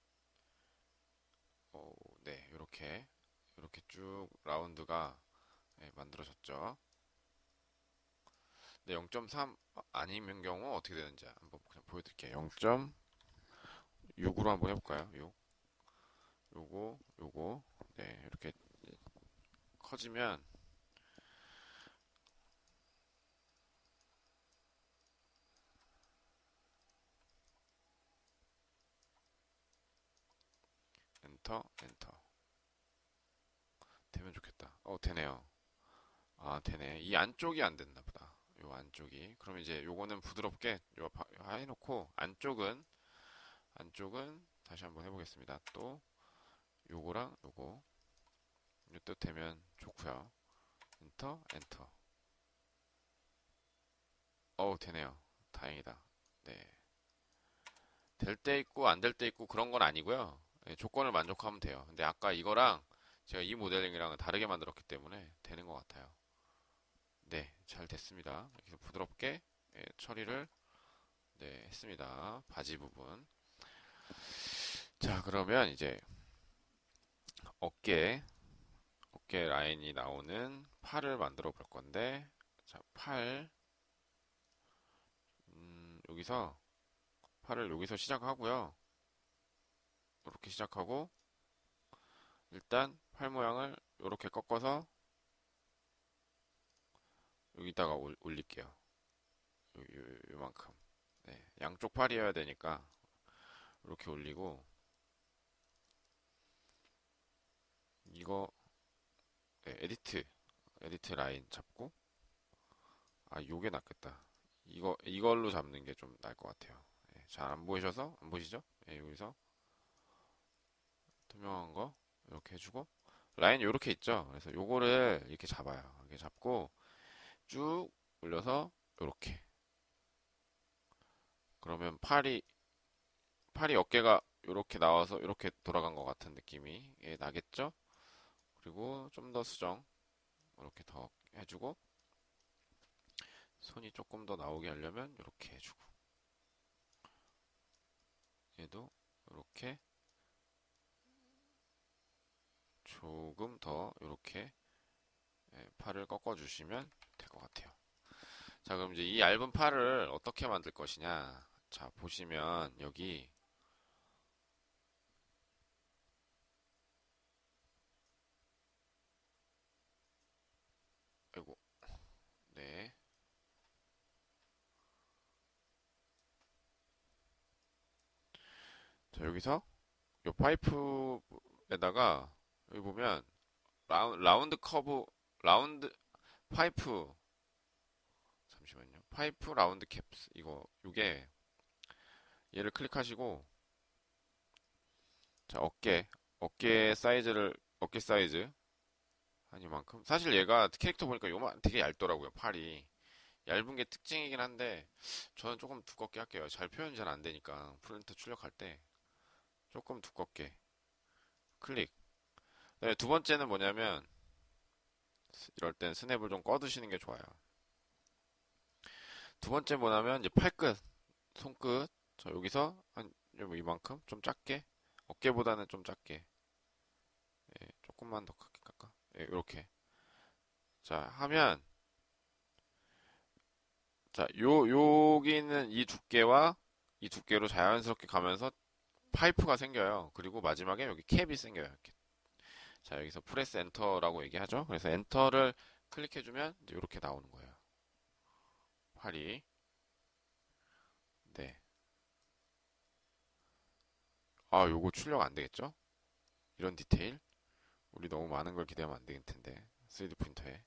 네, 이렇게 쭉 라운드가 만들어졌죠. 네, 0.3 아니면 경우 어떻게 되는지 한번 그냥 보여드릴게요. 0.6으로 한번 해볼까요? 요거 네, 이렇게 커지면 엔터 엔터 되면 좋겠다. 되네요. 아, 되네. 이 안쪽이 안 됐나 보다. 요 안쪽이. 그럼 이제 요거는 부드럽게 해놓고 안쪽은 다시 한번 해보겠습니다. 또 요거랑 요거 또 되면 좋고요. 엔터 엔터. 되네요. 다행이다. 네. 될 때 있고 안 될 때 있고 그런 건 아니고요. 조건을 만족하면 돼요. 근데 아까 이거랑 제가 이 모델링이랑은 다르게 만들었기 때문에 되는 것 같아요. 네, 잘 됐습니다. 이렇게 부드럽게 처리를 했습니다. 바지 부분. 자, 그러면 이제 어깨, 어깨 라인이 나오는 팔을 만들어 볼 건데, 자, 여기서 팔을 여기서 시작하고요. 이렇게 시작하고 일단 팔 모양을 이렇게 꺾어서 여기다가 올릴게요. 요만큼. 네, 양쪽 팔이어야 되니까 이렇게 올리고 이거 에디트 라인 잡고 요게 낫겠다. 이걸로 잡는 게 좀 나을 것 같아요. 잘 안 보이셔서 안 보이시죠? 여기서 투명한 거 이렇게 해주고 라인 이렇게 있죠. 그래서 요거를 이렇게 잡아요. 이렇게 잡고 쭉 올려서 이렇게. 그러면 팔이 어깨가 이렇게 나와서 이렇게 돌아간 것 같은 느낌이 나겠죠? 그리고 좀 더 수정 이렇게 더 해주고 손이 조금 더 나오게 하려면 이렇게 해주고 얘도 이렇게 조금 더 이렇게 팔을 꺾어주시면 될 것 같아요. 자, 그럼 이제 이 얇은 팔을 어떻게 만들 것이냐? 자, 보시면 여기 아이고, 네. 자, 여기서 이 파이프에다가 여기 보면 라운드 커브 라운드 파이프 잠시만요. 파이프 라운드 캡스 이게 얘를 클릭하시고 자, 어깨 사이즈 한 이만큼. 사실 얘가 캐릭터 보니까 요만 되게 얇더라고요. 팔이. 얇은 게 특징이긴 한데 저는 조금 두껍게 할게요. 잘 표현이 잘 안 되니까 프린터 출력할 때 조금 두껍게 클릭. 네, 두 번째는 뭐냐면 이럴 땐 스냅을 좀 꺼두시는 게 좋아요. 두 번째 뭐냐면 이제 팔끝, 손끝. 저 여기서 한 이만큼 좀 작게 어깨보다는 좀 작게 조금만 더 크게 깎아. 이렇게. 자, 하면 자, 여기는 이 두께와 이 두께로 자연스럽게 가면서 파이프가 생겨요. 그리고 마지막에 여기 캡이 생겨요. 이렇게. 자, 여기서 프레스 엔터라고 얘기하죠. 그래서 엔터를 클릭해주면 이렇게 나오는 거예요. 팔이. 네. 요거 출력 안 되겠죠? 이런 디테일. 우리 너무 많은 걸 기대하면 안 되겠 텐데. 3D 프린터에.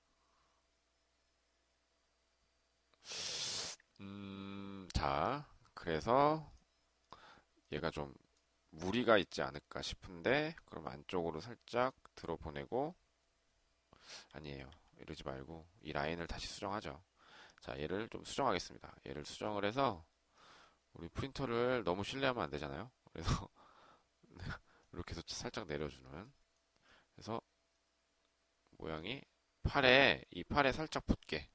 자, 그래서 얘가 좀 무리가 있지 않을까 싶은데, 그럼 안쪽으로 살짝 들어보내고, 아니에요. 이러지 말고, 이 라인을 다시 수정하죠. 자, 얘를 좀 수정하겠습니다. 얘를 수정을 해서, 우리 프린터를 너무 신뢰하면 안 되잖아요. 그래서, 이렇게 해서 살짝 내려주는. 그래서 모양이 이 팔에 살짝 붙게.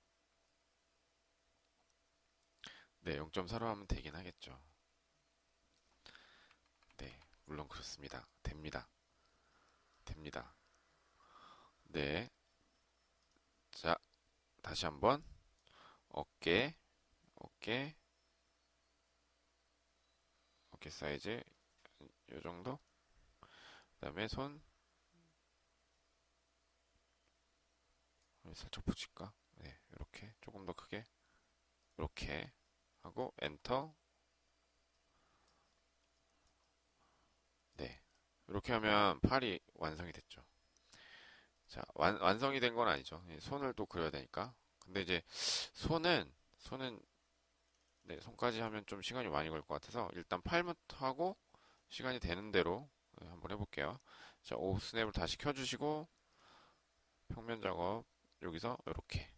네, 0.4로 하면 되긴 하겠죠. 네, 물론 그렇습니다. 됩니다. 됩니다. 네, 자, 다시 한번 어깨, 어깨, 어깨 사이즈 요 정도. 그다음에 손 살짝 붙일까? 네, 이렇게 조금 더 크게 이렇게 하고 엔터. 네, 이렇게 하면 팔이 완성이 됐죠. 자, 완성이 된 건 아니죠. 손을 또 그려야 되니까. 근데 이제 손은 네, 손까지 하면 좀 시간이 많이 걸 것 같아서 일단 팔부터 하고 시간이 되는 대로 네, 한번 해볼게요. 자, 오 스냅을 다시 켜주시고 평면 작업 여기서 이렇게.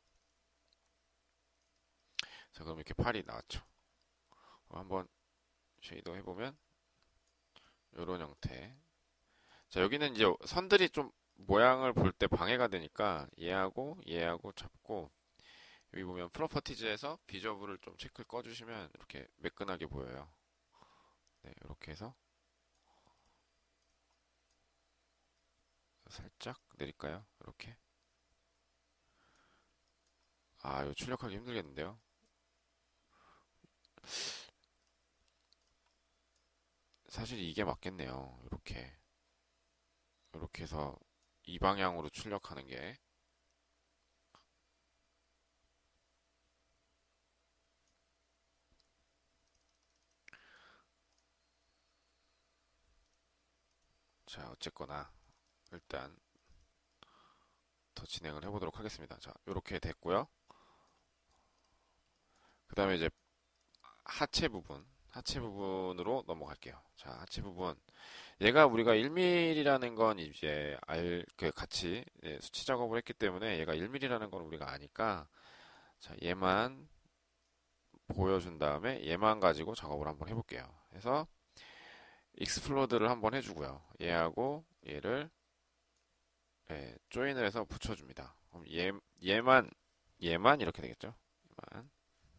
자, 그럼 이렇게 팔이 나왔죠. 한번 쉐이더 해보면 이런 형태. 자, 여기는 이제 선들이 좀 모양을 볼 때 방해가 되니까 얘하고 잡고 여기 보면 프로퍼티즈에서 비저블을 좀 체크 꺼주시면 이렇게 매끈하게 보여요. 네, 이렇게 해서 살짝 내릴까요? 이렇게. 아, 이거 출력하기 힘들겠는데요? 사실 이게 맞겠네요. 이렇게 해서 이 방향으로 출력하는 게. 자, 어쨌거나 일단 더 진행을 해보도록 하겠습니다. 자, 이렇게 됐고요. 그 다음에 이제 하체 부분으로 넘어갈게요. 자, 하체 부분. 얘가 우리가 1mm라는 건 이제 같이 수치 작업을 했기 때문에 얘가 1mm라는 건 우리가 아니까 자, 얘만 보여준 다음에 얘만 가지고 작업을 한번 해볼게요. 그래서 익스플로드를 한번 해주고요. 얘하고 얘를 조인을 해서 붙여줍니다. 그럼 얘만 이렇게 되겠죠? 얘만.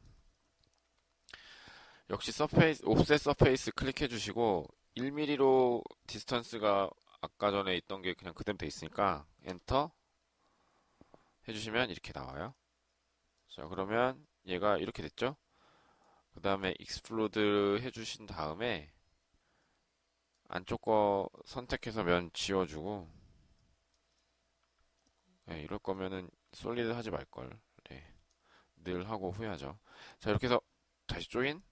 역시 옵셋 서페이스 클릭해 주시고 1mm로 디스턴스가 아까 전에 있던 게 그냥 그대로 돼 있으니까 엔터 해주시면 이렇게 나와요. 자, 그러면 얘가 이렇게 됐죠? 그 다음에 익스플로드 해주신 다음에 안쪽 거 선택해서 면 지워주고 네, 이럴 거면은 솔리드 하지 말걸. 네, 늘 하고 후회하죠. 자, 이렇게 해서 다시 조인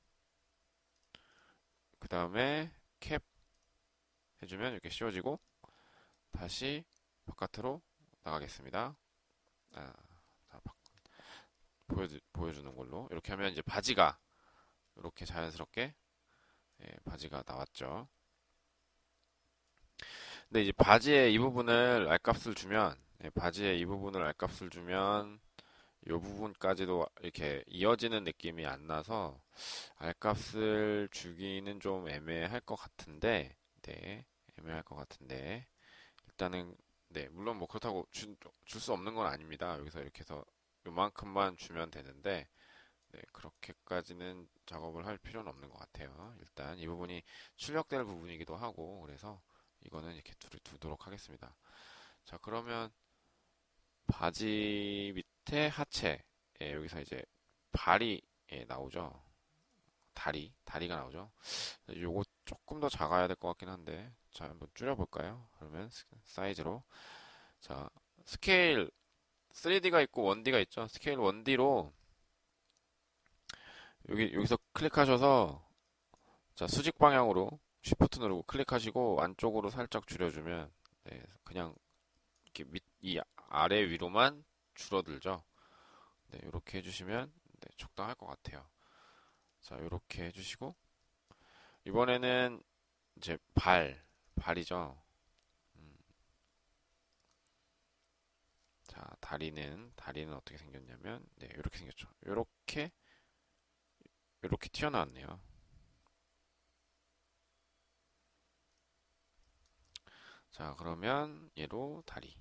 그 다음에 캡 해주면 이렇게 씌워지고 다시 바깥으로 나가겠습니다. 아, 자, 보여주는 걸로 이렇게 하면 이제 바지가 이렇게 자연스럽게 바지가 나왔죠. 근데 이제 바지의 이 부분을 알값을 주면 바지의 이 부분을 알값을 주면 이 부분까지도 이렇게 이어지는 느낌이 안 나서 알값을 주기는 좀 애매할 것 같은데 네, 애매할 것 같은데 일단은 네, 물론 뭐 그렇다고 줄 수 없는 건 아닙니다. 여기서 이렇게 해서 요만큼만 주면 되는데 네, 그렇게까지는 작업을 할 필요는 없는 것 같아요. 일단 이 부분이 출력될 부분이기도 하고 그래서 이거는 이렇게 두도록 하겠습니다. 자, 그러면 바지 밑에 하체 여기서 이제 발이 나오죠. 다리가 나오죠. 요거 조금 더 작아야 될 것 같긴 한데 자, 한번 줄여볼까요? 그러면 사이즈로 자, 스케일 3D가 있고 1D가 있죠. 스케일 1D로 여기서 클릭하셔서 자, 수직 방향으로 Shift 누르고 클릭하시고 안쪽으로 살짝 줄여주면 네, 그냥 이렇게 이 아래 위로만 줄어들죠. 네, 이렇게 해주시면 네, 적당할 것 같아요. 자, 이렇게 해주시고 이번에는 이제 발이죠. 음, 자, 다리는 어떻게 생겼냐면 네, 이렇게 생겼죠. 이렇게 튀어나왔네요. 자, 그러면 얘로 다리.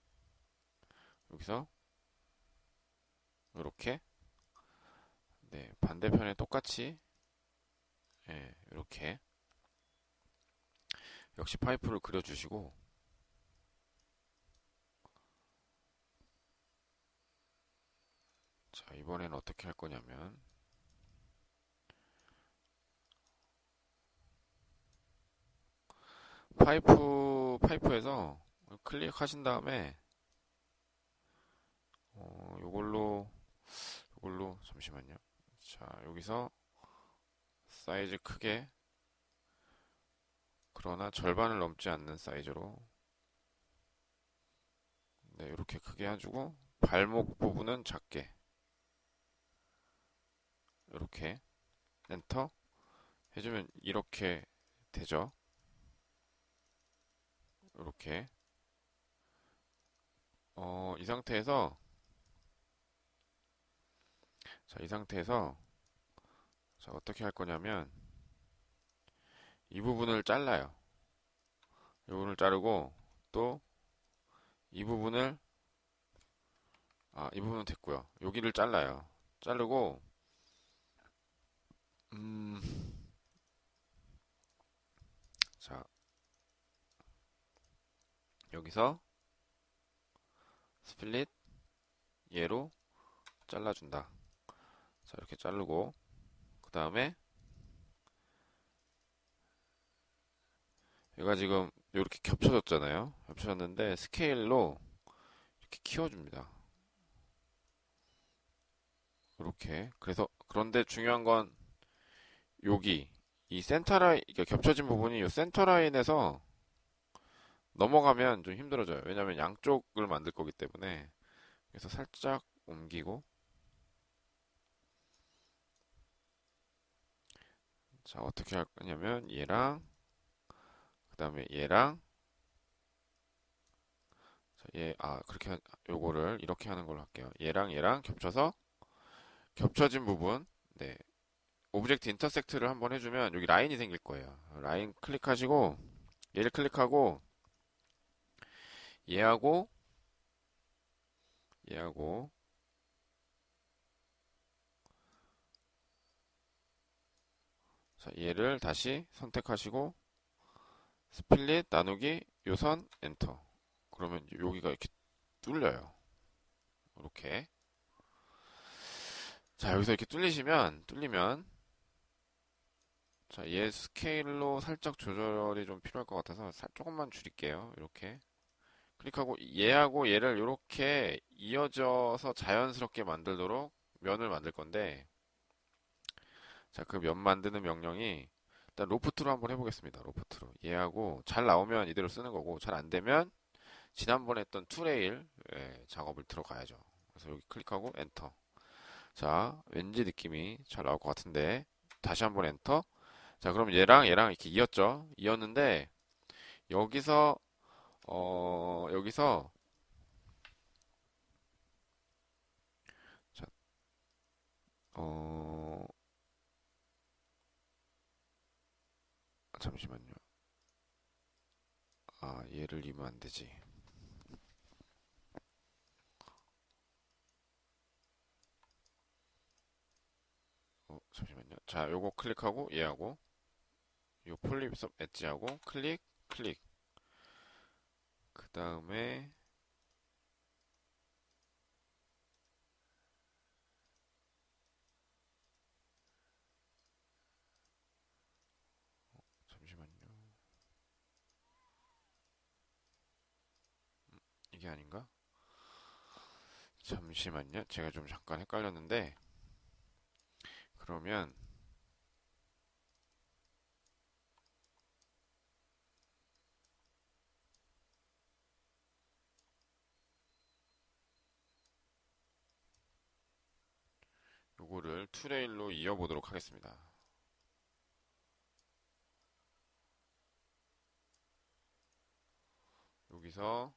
여기서 이렇게, 네, 반대편에 똑같이, 예, 이렇게 역시 파이프를 그려주시고, 자, 이번에는 어떻게 할 거냐면, 파이프에서 클릭하신 다음에, 요걸로, 잠시만요. 자, 여기서 사이즈 크게, 그러나 절반을 넘지 않는 사이즈로, 네, 이렇게 크게 해주고, 발목 부분은 작게, 이렇게, 엔터 해주면 이렇게 되죠. 이렇게. 이 상태에서, 자, 이 상태에서, 자, 어떻게 할 거냐면, 이 부분을 잘라요. 이 부분을 자르고, 또, 이 부분을, 이 부분은 됐고요. 여기를 잘라요. 자르고, 음, 자, 여기서, 스플릿, 얘로 잘라준다. 자, 이렇게 자르고, 그 다음에, 얘가 지금 이렇게 겹쳐졌잖아요. 겹쳐졌는데, 스케일로 이렇게 키워줍니다. 이렇게. 그래서, 그런데 중요한 건, 여기, 이 센터 라인, 그러니까 겹쳐진 부분이 이 센터 라인에서 넘어가면 좀 힘들어져요. 왜냐면 양쪽을 만들 거기 때문에. 그래서 살짝 옮기고, 자, 어떻게 할 거냐면, 얘랑, 그 다음에 얘랑, 자, 요거를 이렇게 하는 걸로 할게요. 얘랑 겹쳐서, 겹쳐진 부분, 네, 오브젝트 인터섹트를 한번 해주면 여기 라인이 생길 거예요. 라인 클릭하시고, 얘를 클릭하고, 얘하고, 얘하고, 자, 얘를 다시 선택하시고, 스플릿 나누기 요선 엔터. 그러면 여기가 이렇게 뚫려요. 이렇게. 자, 여기서 이렇게 뚫리면, 자, 얘 스케일로 살짝 조절이 좀 필요할 것 같아서 조금만 줄일게요. 이렇게. 클릭하고 얘하고 얘를 이렇게 이어져서 자연스럽게 만들도록 면을 만들 건데, 자, 그 면 만드는 명령이 일단 로프트로 한번 해보겠습니다. 로프트로. 얘하고 잘 나오면 이대로 쓰는 거고, 잘 안 되면 지난번에 했던 투레일 작업을 들어가야죠. 그래서 여기 클릭하고 엔터. 자, 왠지 느낌이 잘 나올 것 같은데 다시 한번 엔터. 자, 그럼 얘랑 이렇게 이었죠. 이었는데 여기서 여기서 자, 어, 잠시만요. 얘를 이으면 안 되지. 잠시만요. 자, 요거 클릭하고 얘하고 요 폴립섭 엣지하고 클릭. 그 다음에 잠시만요. 이게 아닌가? 잠시만요. 제가 좀 잠깐 헷갈렸는데 그러면 요거를 투레일로 이어보도록 하겠습니다. 여기서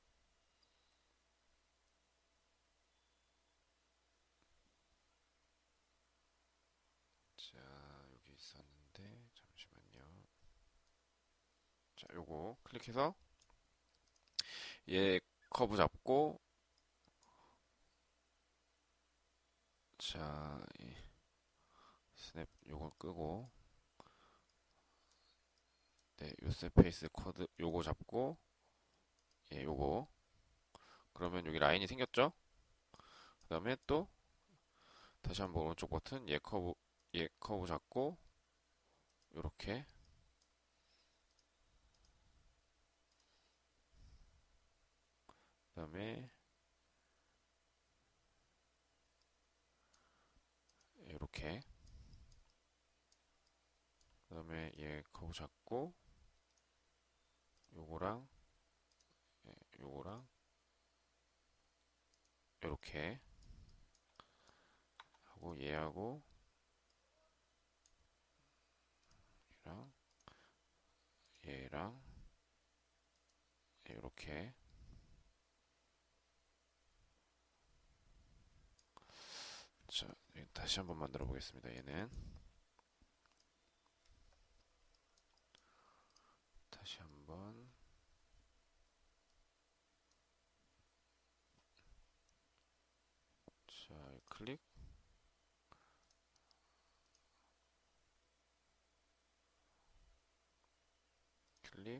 자, 여기 있었는데 잠시만요. 자, 요거 클릭해서 얘 커브 잡고, 자, 이 스냅 요걸 끄고, 네, 요새 페이스 코드 요거 잡고, 예, 요거. 그러면 여기 라인이 생겼죠? 그 다음에 또 다시 한번 오른쪽 버튼 얘 커브 잡고 요렇게 그 다음에 요렇게 그 다음에 얘 커브 잡고 요거랑 예, 요거랑 요렇게 하고 얘하고 얘랑 얘랑 요렇게 자 다시 한번 만들어 보겠습니다. 얘는 다시 한번 자 클릭 클릭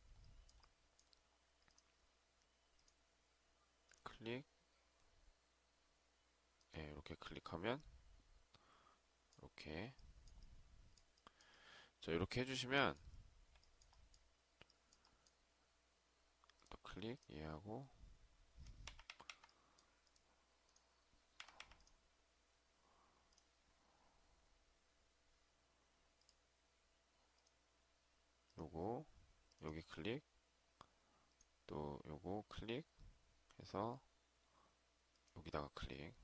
클릭 예, 이렇게 클릭하면 이렇게 자 이렇게 해주시면 또 클릭 얘하고 요거 여기 클릭 또 요거 클릭 해서 여기다가 클릭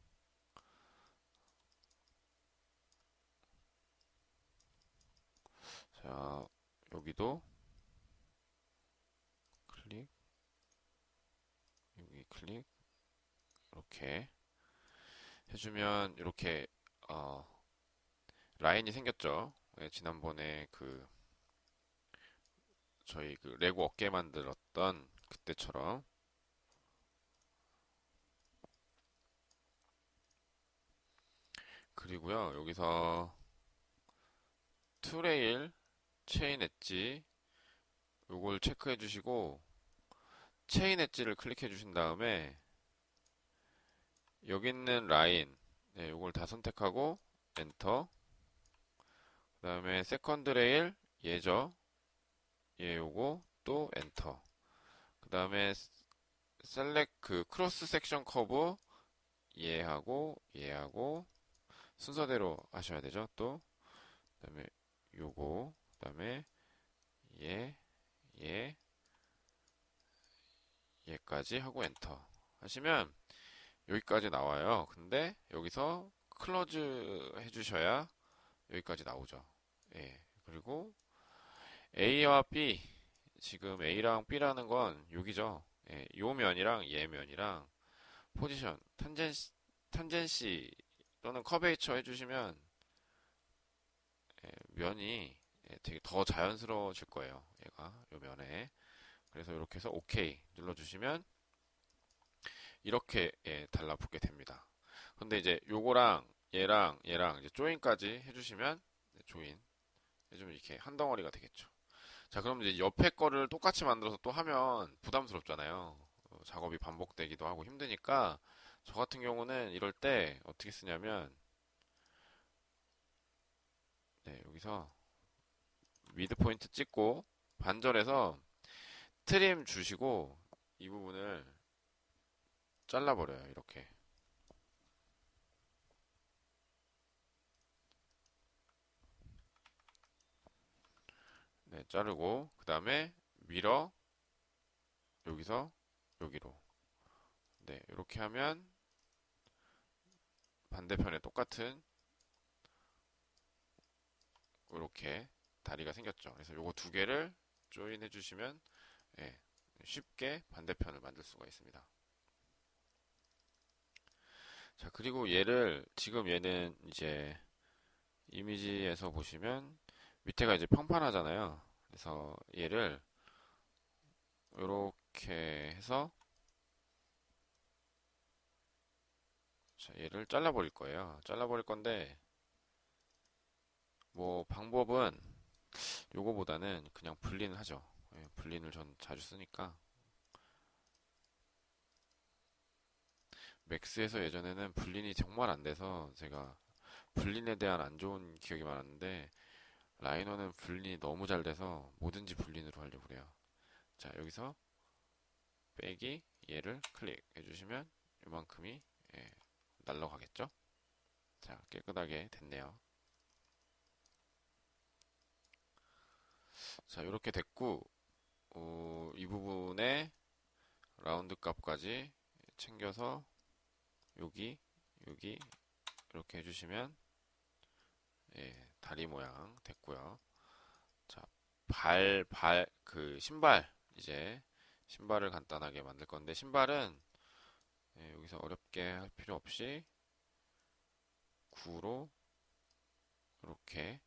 자 여기도 클릭 여기 클릭 이렇게 해주면 이렇게 어, 라인이 생겼죠. 네, 지난번에 그 저희 그 레고 어깨 만들었던 그때처럼 그리고요 여기서 투레일 체인 엣지 요걸 체크해 주시고 체인 엣지를 클릭해 주신 다음에 여기 있는 라인 네, 요걸 다 선택하고 엔터 그 다음에 세컨드 레일 얘죠 얘 요거 또 엔터 그 다음에 셀렉 그 크로스 섹션 커브 얘하고 순서대로 하셔야 되죠 또 그 다음에 요거 그 다음에 얘 얘, 얘까지 하고 엔터 하시면 여기까지 나와요. 근데 여기서 클로즈 해주셔야 여기까지 나오죠. 예. 그리고 A와 B 지금 A랑 B라는 건 여기죠. 예, 요 면이랑 얘 면이랑 포지션 탄젠시 또는 커베이처 해주시면 예, 면이 예, 되게 더 자연스러워질 거예요. 얘가 요 면에 그래서 이렇게 해서 OK 눌러주시면 이렇게 예, 달라붙게 됩니다. 근데 이제 요거랑 얘랑 이제 조인까지 해주시면 네, 조인 해주면 이렇게 한 덩어리가 되겠죠. 자, 그럼 이제 옆에 거를 똑같이 만들어서 또 하면 부담스럽잖아요. 작업이 반복되기도 하고 힘드니까 저 같은 경우는 이럴 때 어떻게 쓰냐면 네, 여기서 미드 포인트 찍고 반절해서 트림 주시고 이 부분을 잘라버려요. 이렇게. 네, 자르고 그 다음에 밀어 여기서 여기로 네, 이렇게 하면 반대편에 똑같은 이렇게 다리가 생겼죠. 그래서 요거 두 개를 조인 해주시면 예, 쉽게 반대편을 만들 수가 있습니다. 자, 그리고 지금 얘는 이제 이미지에서 보시면 밑에가 이제 평판하잖아요. 그래서 얘를 이렇게 해서 자, 얘를 잘라버릴 거예요. 잘라버릴 건데 뭐 방법은 요거보다는 그냥 분리는 하죠. 예, 분리를 전 자주 쓰니까 맥스에서 예전에는 분린이 정말 안 돼서 제가 분린에 대한 안 좋은 기억이 많았는데 라이너는 분린이 너무 잘 돼서 뭐든지 분린으로 하려고 그래요. 자, 여기서 빼기 얘를 클릭해 주시면 이만큼이 예, 날라가겠죠? 자, 깨끗하게 됐네요. 자, 이렇게 됐고 이 부분에 라운드 값까지 챙겨서 여기 여기 이렇게 해주시면 예, 다리 모양 됐고요. 자, 신발 이제 신발을 간단하게 만들 건데 신발은 예, 여기서 어렵게 할 필요 없이 9로 이렇게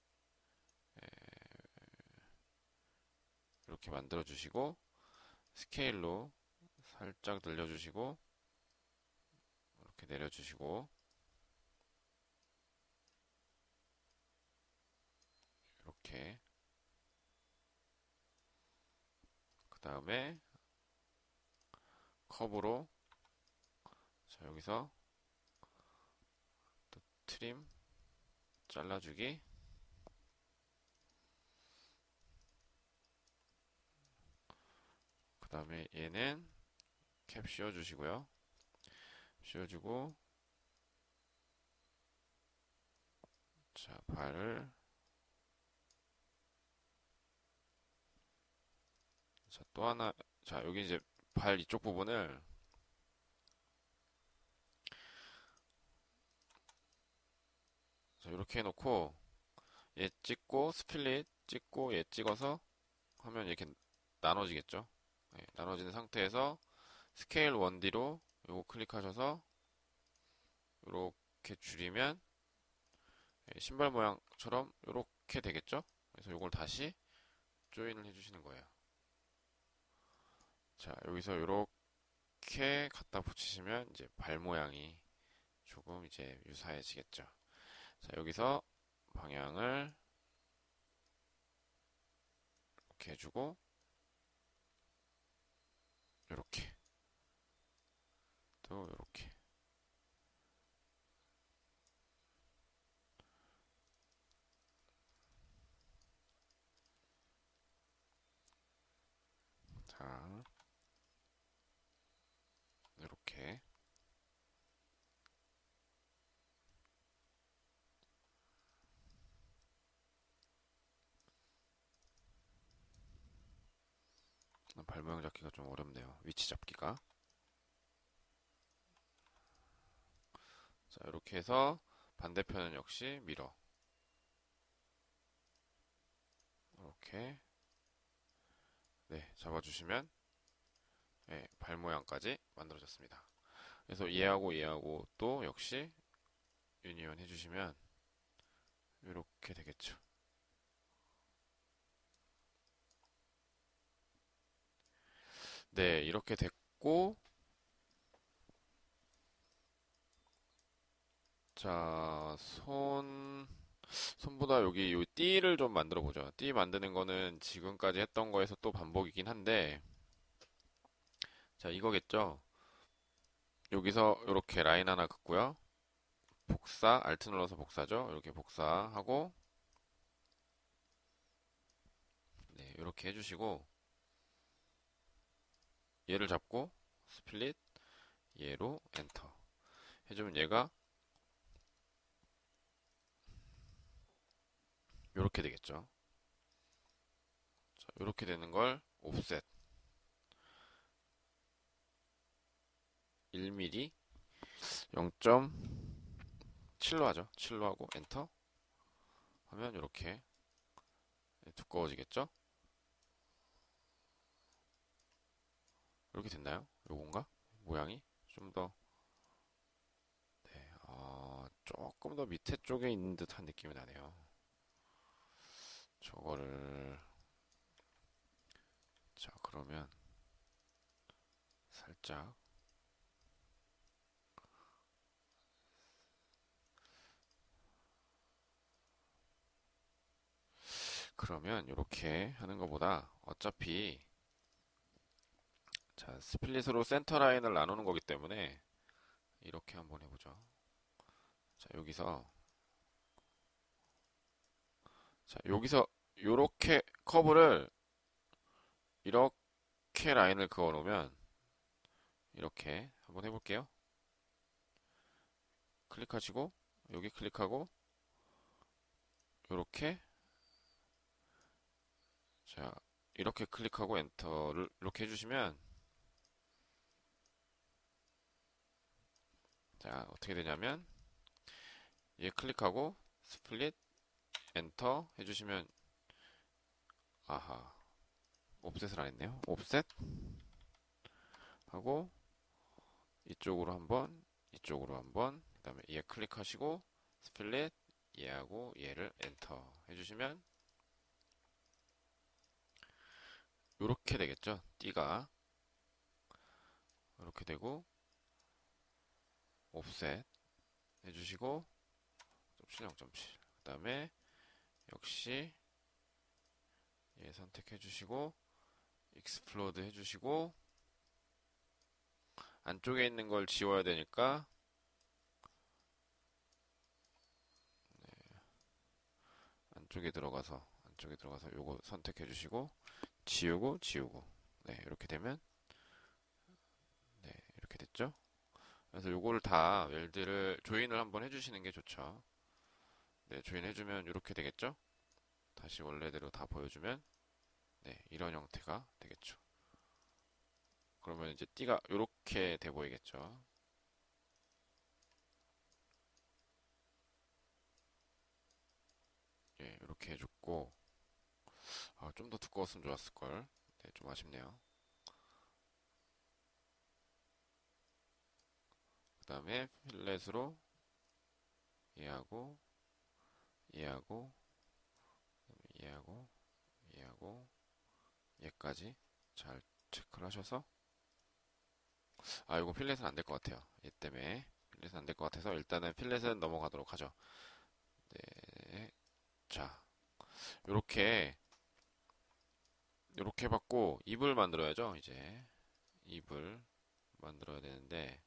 이렇게 만들어 주시고 스케일로 살짝 늘려주시고 이렇게 내려주시고 이렇게 그 다음에 컵으로 자 여기서 또 트림 잘라주기 그 다음에 얘는 캡 씌워주시고요. 씌워주고 자 발을 자 또 하나 자 여기 이제 발 이쪽 부분을 자 이렇게 해놓고 얘 찍고 스플릿 찍고 얘 찍어서 하면 이렇게 나눠지겠죠. 네, 나눠지는 상태에서 스케일 1D로 요거 클릭하셔서 이렇게 줄이면 신발 모양처럼 이렇게 되겠죠. 그래서 요걸 다시 조인을 해주시는 거예요. 자 여기서 이렇게 갖다 붙이시면 이제 발 모양이 조금 이제 유사해지겠죠. 자 여기서 방향을 이렇게 해주고 이렇게 또 이렇게 자 이렇게 발 모양 잡기가 좀 어렵네요. 위치 잡기가 자 이렇게 해서 반대편은 역시 밀어 이렇게 네 잡아주시면 네, 발 모양까지 만들어졌습니다. 그래서 얘하고 또 역시 유니온 해주시면 이렇게 되겠죠. 네, 이렇게 됐고, 자, 손보다 여기 요 띠를 좀 만들어 보죠. 띠 만드는 거는 지금까지 했던 거에서 또 반복이긴 한데, 자, 이거겠죠? 여기서 이렇게 라인 하나 긋고요. 복사, 알트 눌러서 복사죠. 이렇게 복사하고, 네, 이렇게 해주시고, 얘를 잡고, 스플릿, 얘로 엔터. 해주면 얘가 이렇게 되겠죠. 자, 이렇게 되는 걸 옵셋 1mm 0.7로 하죠. 7로 하고 엔터 하면 이렇게 두꺼워지겠죠. 이렇게 됐나요? 요건가? 모양이 좀 더, 네, 조금 더 밑에 쪽에 있는 듯한 느낌이 나네요. 저거를, 자, 그러면, 살짝. 그러면 이렇게 하는 것보다 어차피 자, 스플릿으로 센터 라인을 나누는 거기 때문에 이렇게 한번 해보죠. 자, 여기서 이렇게 커브를 이렇게 라인을 그어 놓으면 이렇게 한번 해볼게요. 클릭하시고 여기 클릭하고 이렇게 자 이렇게 클릭하고 엔터를 이렇게 해주시면 자 어떻게 되냐면 얘 클릭하고 스플릿 엔터 해주시면 아하 옵셋을 안 했네요. 옵셋 하고 이쪽으로 한번 이쪽으로 한번 그 다음에 얘 클릭하시고 스플릿 얘하고 얘를 엔터 해주시면 이렇게 되겠죠. 띠가 이렇게 되고 옵셋 해주시고 0.7 그 다음에 역시 얘 선택해 주시고 익스플로드 해주시고 안쪽에 있는 걸 지워야 되니까 안쪽에 들어가서 요거 선택해 주시고 지우고 지우고 네 이렇게 되면 네 이렇게 됐죠. 그래서 요거를 다 웰드를 조인을 한번 해주시는 게 좋죠. 네 조인 해주면 이렇게 되겠죠. 다시 원래대로 다 보여주면 네 이런 형태가 되겠죠. 그러면 이제 띠가 이렇게 돼 보이겠죠. 예, 이렇게 해줬고 좀 더 두꺼웠으면 좋았을걸. 네, 좀 아쉽네요. 그 다음에 필렛으로 얘하고 얘하고 얘하고 얘하고 얘까지 잘 체크를 하셔서 이거 필렛은 안 될 것 같아요. 얘 때문에 필렛은 안 될 것 같아서 일단은 필렛은 넘어가도록 하죠. 네, 자 요렇게 요렇게 받고 입을 만들어야죠. 이제 입을 만들어야 되는데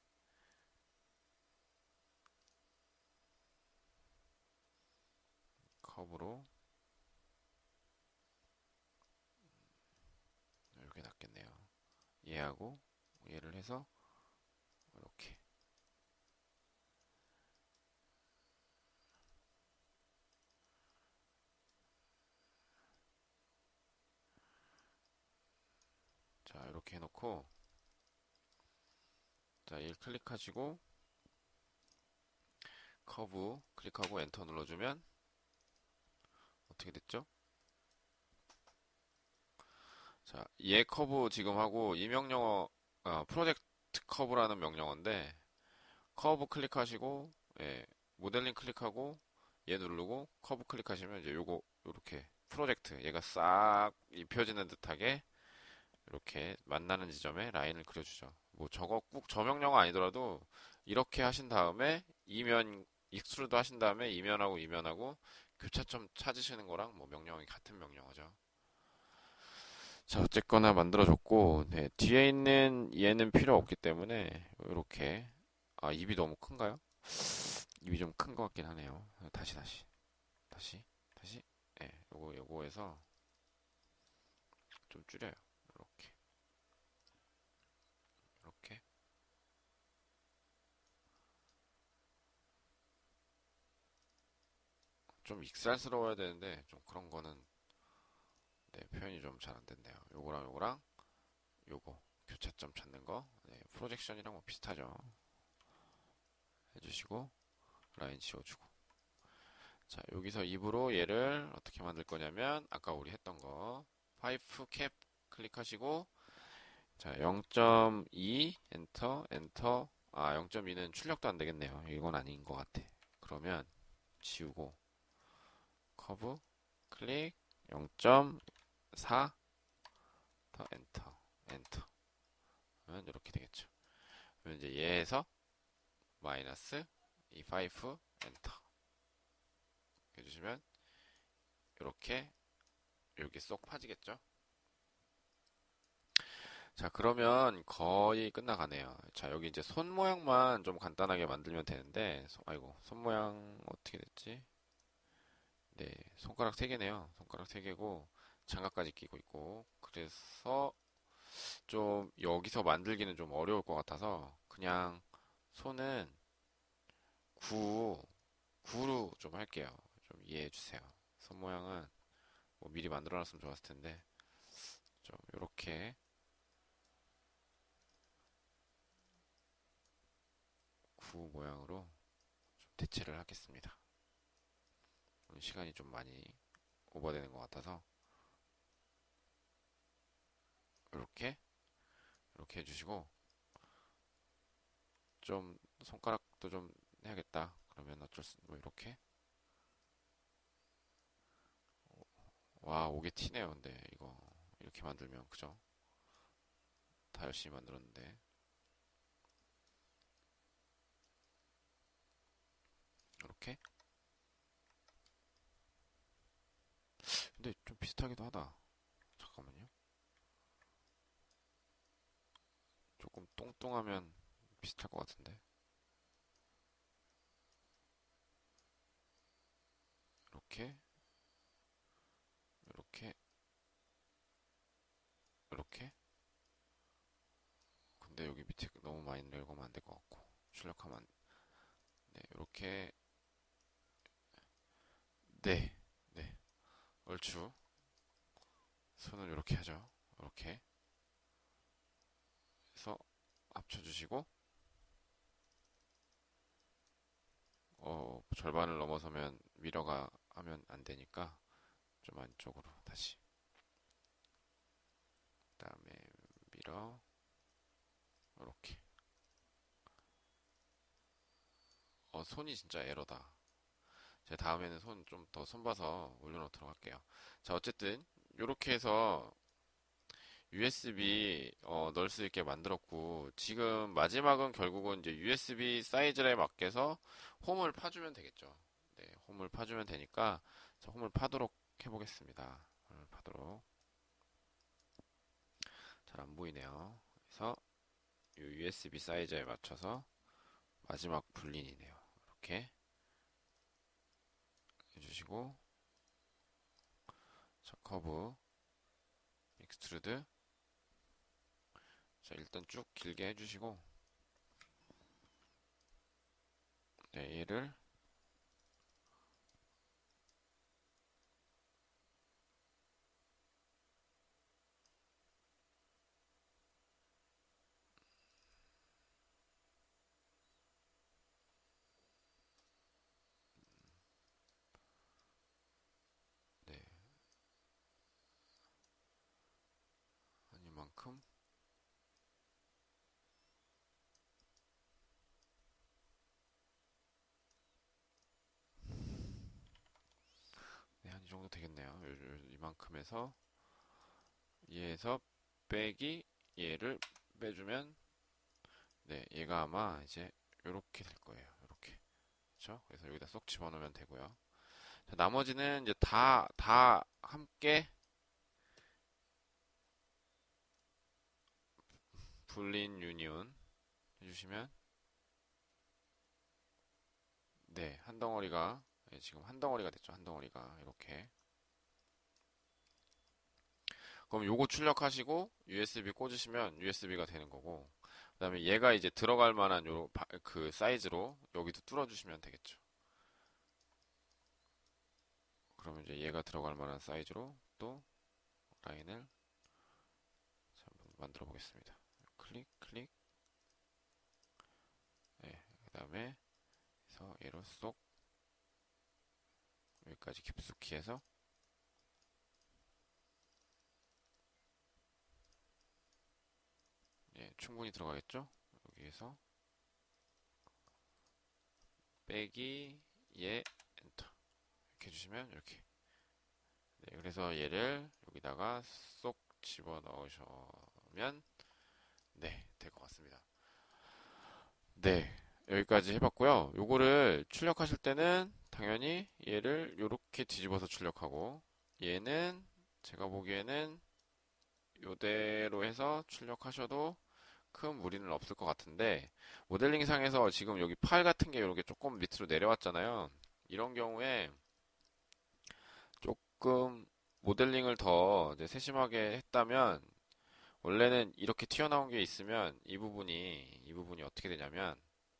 컵으로 이렇게 낫겠네요. 얘하고 얘를 해서 이렇게 자 이렇게 해놓고 자, 1 클릭하시고 커브 클릭하고 엔터 눌러주면 어떻게 됐죠? 자, 얘 커브 지금 하고 이 명령어 프로젝트 커브라는 명령어인데 커브 클릭하시고 예, 모델링 클릭하고 얘 누르고 커브 클릭하시면 이제 요거 요렇게 프로젝트 얘가 싹 입혀지는 듯하게 이렇게 만나는 지점에 라인을 그려주죠. 뭐 저거 꼭 저 명령어 아니더라도 이렇게 하신 다음에 이면 익스트루드 하신 다음에 이면하고 이면하고 교차점 찾으시는 거랑 뭐 명령이 같은 명령어죠. 자, 어쨌거나 만들어줬고, 네, 뒤에 있는 얘는 필요 없기 때문에 이렇게 입이 너무 큰가요? 입이 좀 큰 것 같긴 하네요. 다시, 네, 요거에서 좀 줄여요. 이렇게 좀 익살스러워야 되는데 좀 그런 거는 네, 표현이 좀 잘 안 됐네요. 요거랑 요거 교차점 찾는 거 네, 프로젝션이랑 뭐 비슷하죠. 해주시고 라인 지워주고 자 여기서 입으로 얘를 어떻게 만들 거냐면 아까 우리 했던 거 파이프 캡 클릭하시고 자 0.2 엔터 0.2는 출력도 안 되겠네요. 이건 아닌 것 같아. 그러면 지우고 커브 클릭 0.4 더 엔터 그러면 이렇게 되겠죠. 그러면 이제 얘에서 마이너스 이 5 엔터 해주시면 이렇게 여기 쏙 파지겠죠. 자, 그러면 거의 끝나가네요. 자, 여기 이제 손 모양만 좀 간단하게 만들면 되는데, 아이고, 손 모양 어떻게 됐지? 네, 손가락 3개네요. 손가락 3개고, 장갑까지 끼고 있고, 그래서 좀 여기서 만들기는 좀 어려울 것 같아서, 그냥 손은 9로 좀 할게요. 좀 이해해 주세요. 손 모양은 뭐 미리 만들어 놨으면 좋았을 텐데, 좀 이렇게 9 모양으로 좀 대체를 하겠습니다. 시간이 좀 많이 오버되는 것 같아서 이렇게 해주시고 좀 손가락도 좀 해야겠다. 그러면 어쩔 수, 뭐 이렇게 와 오게 티네요. 근데 이거 이렇게 만들면 그죠? 다 열심히 만들었는데 이렇게 근데 좀 비슷하기도 하다. 잠깐만요. 조금 똥똥하면 비슷할 것 같은데 이렇게 이렇게 이렇게 근데 여기 밑에 너무 많이 내려가면 안 될 것 같고 출력하면 네 이렇게 네 네 얼추 손을 이렇게 하죠. 이렇게 해서 합쳐주시고 절반을 넘어서면 미러가 하면 안 되니까 좀 안쪽으로 다시 그다음에 미러 이렇게 손이 진짜 에러다. 제가 다음에는 손 좀 더 손봐서 올려놓도록 할게요. 자 어쨌든 이렇게 해서 USB 넣을 수 있게 만들었고 지금 마지막은 결국은 이제 USB 사이즈에 맞게서 홈을 파주면 되겠죠. 네, 홈을 파주면 되니까 자, 홈을 파도록 해보겠습니다. 홈을 파도록 잘 안 보이네요. 그래서 이 USB 사이즈에 맞춰서 마지막 분린이네요. 이렇게 해주시고 자 커브 익스트루드 자 일단 쭉 길게 해주시고 네, 얘를 네, 한 이만큼 네, 한 이 정도 되겠네요. 이만큼 해서 얘에서 빼기 얘를 빼주면 네, 얘가 아마 이제 요렇게 될 거예요. 요렇게. 그렇죠? 그래서 여기다 쏙 집어넣으면 되고요. 자, 나머지는 이제 다 함께 불린 유니온 해주시면 네, 한 덩어리가 네, 지금 한 덩어리가 됐죠. 한 덩어리가 이렇게. 그럼 요거 출력하시고 USB 꽂으시면 USB가 되는 거고 그다음에 얘가 이제 들어갈 만한 그 사이즈로 여기도 뚫어주시면 되겠죠. 그러면 이제 얘가 들어갈 만한 사이즈로 또 라인을 한번 만들어 보겠습니다. 클릭, 클릭. 네, 그 다음에 해서 얘로 쏙 여기까지 깊숙이 해서 예, 충분히 들어가겠죠? 여기에서 빼기 예 엔터 이렇게 해주시면 이렇게 네, 그래서 얘를 여기다가 쏙 집어 넣으시면 네, 될 것 같습니다. 네, 여기까지 해봤고요. 요거를 출력하실 때는 당연히 얘를 요렇게 뒤집어서 출력하고 얘는 제가 보기에는 요대로 해서 출력하셔도 큰 무리는 없을 것 같은데 모델링 상에서 지금 여기 팔 같은 게 이렇게 조금 밑으로 내려왔잖아요. 이런 경우에 조금 모델링을 더 이제 세심하게 했다면 원래는 이렇게 튀어나온 게 있으면 이 부분이 어떻게 되냐면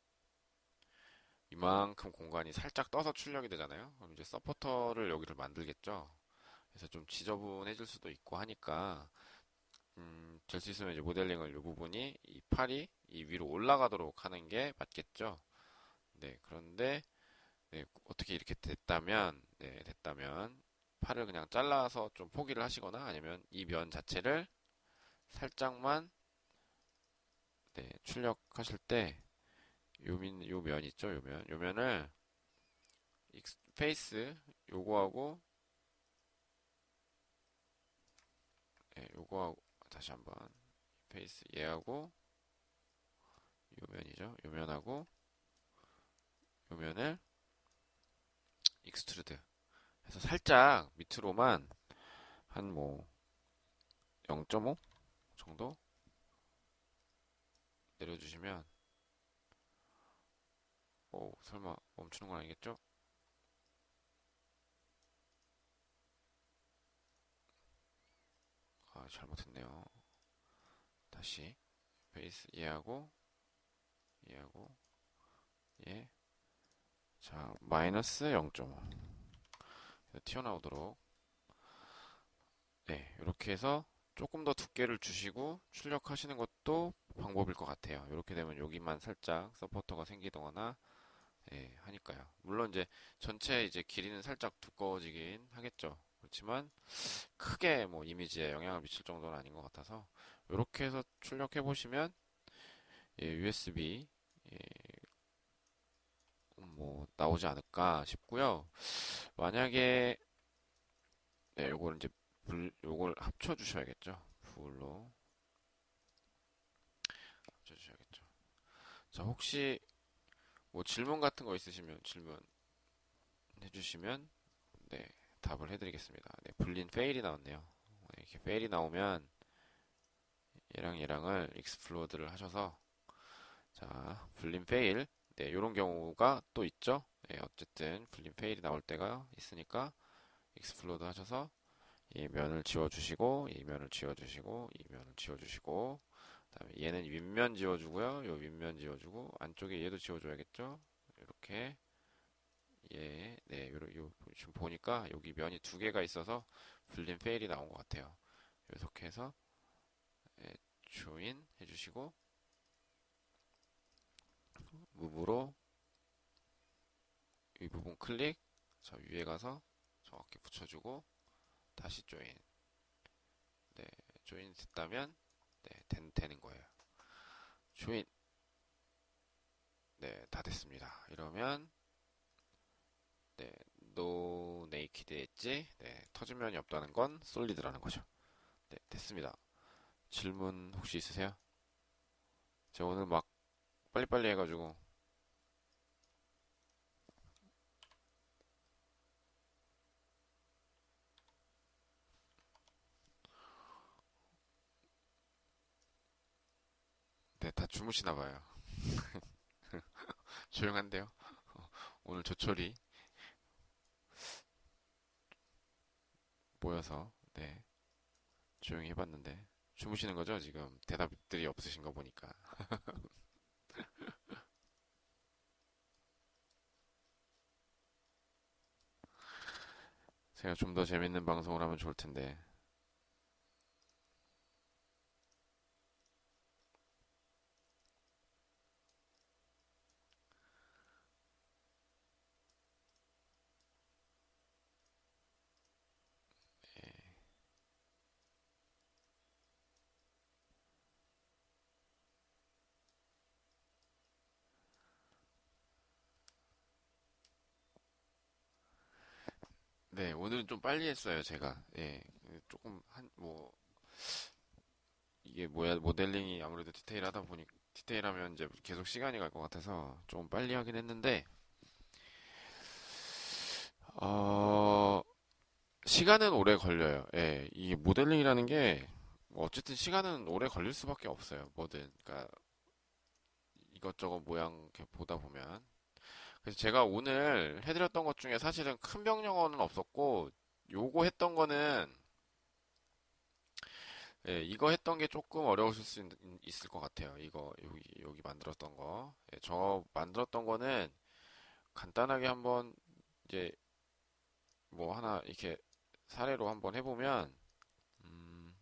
이만큼 공간이 살짝 떠서 출력이 되잖아요. 그럼 이제 서포터를 여기를 만들겠죠. 그래서 좀 지저분해질 수도 있고 하니까 될 수 있으면 이제 모델링을 이 부분이 이 팔이 이 위로 올라가도록 하는 게 맞겠죠. 네, 그런데 네, 어떻게 이렇게 됐다면 팔을 그냥 잘라서 좀 포기를 하시거나 아니면 이 면 자체를 살짝만 네, 출력하실 때 요 면 있죠, 요 면을 페이스 요거하고 요거하고 다시 한번 페이스 얘하고 요 면이죠, 요 면하고 요 면을 익스트루드 해서 살짝 밑으로만 한 뭐 0.5 정도 내려주시면 설마 멈추는 건 아니겠죠? 아, 잘못했네요. 다시 베이스 얘하고 얘. 자, 마이너스 0.5 튀어나오도록 네, 이렇게 해서 조금 더 두께를 주시고 출력하시는 것도 방법일 것 같아요. 이렇게 되면 여기만 살짝 서포터가 생기거나 하니까요. 물론 이제 전체 이제 길이는 살짝 두꺼워지긴 하겠죠. 그렇지만 크게 뭐 이미지에 영향을 미칠 정도는 아닌 것 같아서 이렇게 해서 출력해 보시면 USB 뭐 나오지 않을까 싶고요. 만약에 요걸 이제 요걸 합쳐 주셔야겠죠. 불로 합쳐 주셔야겠죠. 자, 혹시 뭐 질문 같은 거 있으시면 질문 해주시면 네, 답을 해드리겠습니다. 네, 불린 페일이 나왔네요. 이렇게 페일이 나오면 얘랑을 익스플로드를 하셔서 자, 불린 페일 네, 요런 경우가 또 있죠. 네, 어쨌든 불린 페일이 나올 때가 있으니까 익스플로드 하셔서 이 면을 지워주시고 이 면을 지워주시고 이 면을 지워주시고 그다음에 얘는 윗면 지워주고요. 요 윗면 지워주고 안쪽에 얘도 지워줘야겠죠. 이렇게 지금 보니까 여기 면이 두 개가 있어서 불린 페일이 나온 것 같아요. 계속해서 조인 해주시고 무브로 이 부분 클릭 저 위에 가서 정확히 붙여주고 다시 조인 네, 조인 됐다면 네, 되는 거예요. 조인 네, 다 됐습니다. 이러면 네, 노 네이키드 엣지 네, 터지면이 없다는 건 솔리드라는 거죠. 네, 됐습니다. 질문 혹시 있으세요? 제가 오늘 막 빨리빨리 해가지고 네, 다 주무시나 봐요. 조용한데요? 오늘 조촐히 모여서 네, 조용히 해봤는데 주무시는 거죠? 지금 대답들이 없으신 거 보니까. 제가 좀 더 재밌는 방송을 하면 좋을 텐데. 네, 오늘은 좀 빨리 했어요, 제가. 조금 뭐 이게 뭐야, 모델링이 아무래도 디테일하면 이제 계속 시간이 갈 것 같아서 좀 빨리 하긴 했는데, 어, 시간은 오래 걸려요. 예, 이게 모델링이라는 게, 뭐 어쨌든 시간은 오래 걸릴 수밖에 없어요. 뭐든. 그러니까 이것저것 모양 이렇게 보다 보면. 그래서 제가 오늘 해드렸던 것 중에 사실은 큰 명령어는 없었고, 요거 했던 거는, 예, 이거 했던 게 조금 어려우실 수 있을 것 같아요. 이거, 여기 만들었던 거. 예, 저 만들었던 거는 간단하게 한번, 이제, 뭐 하나, 이렇게 사례로 한번 해보면, 음,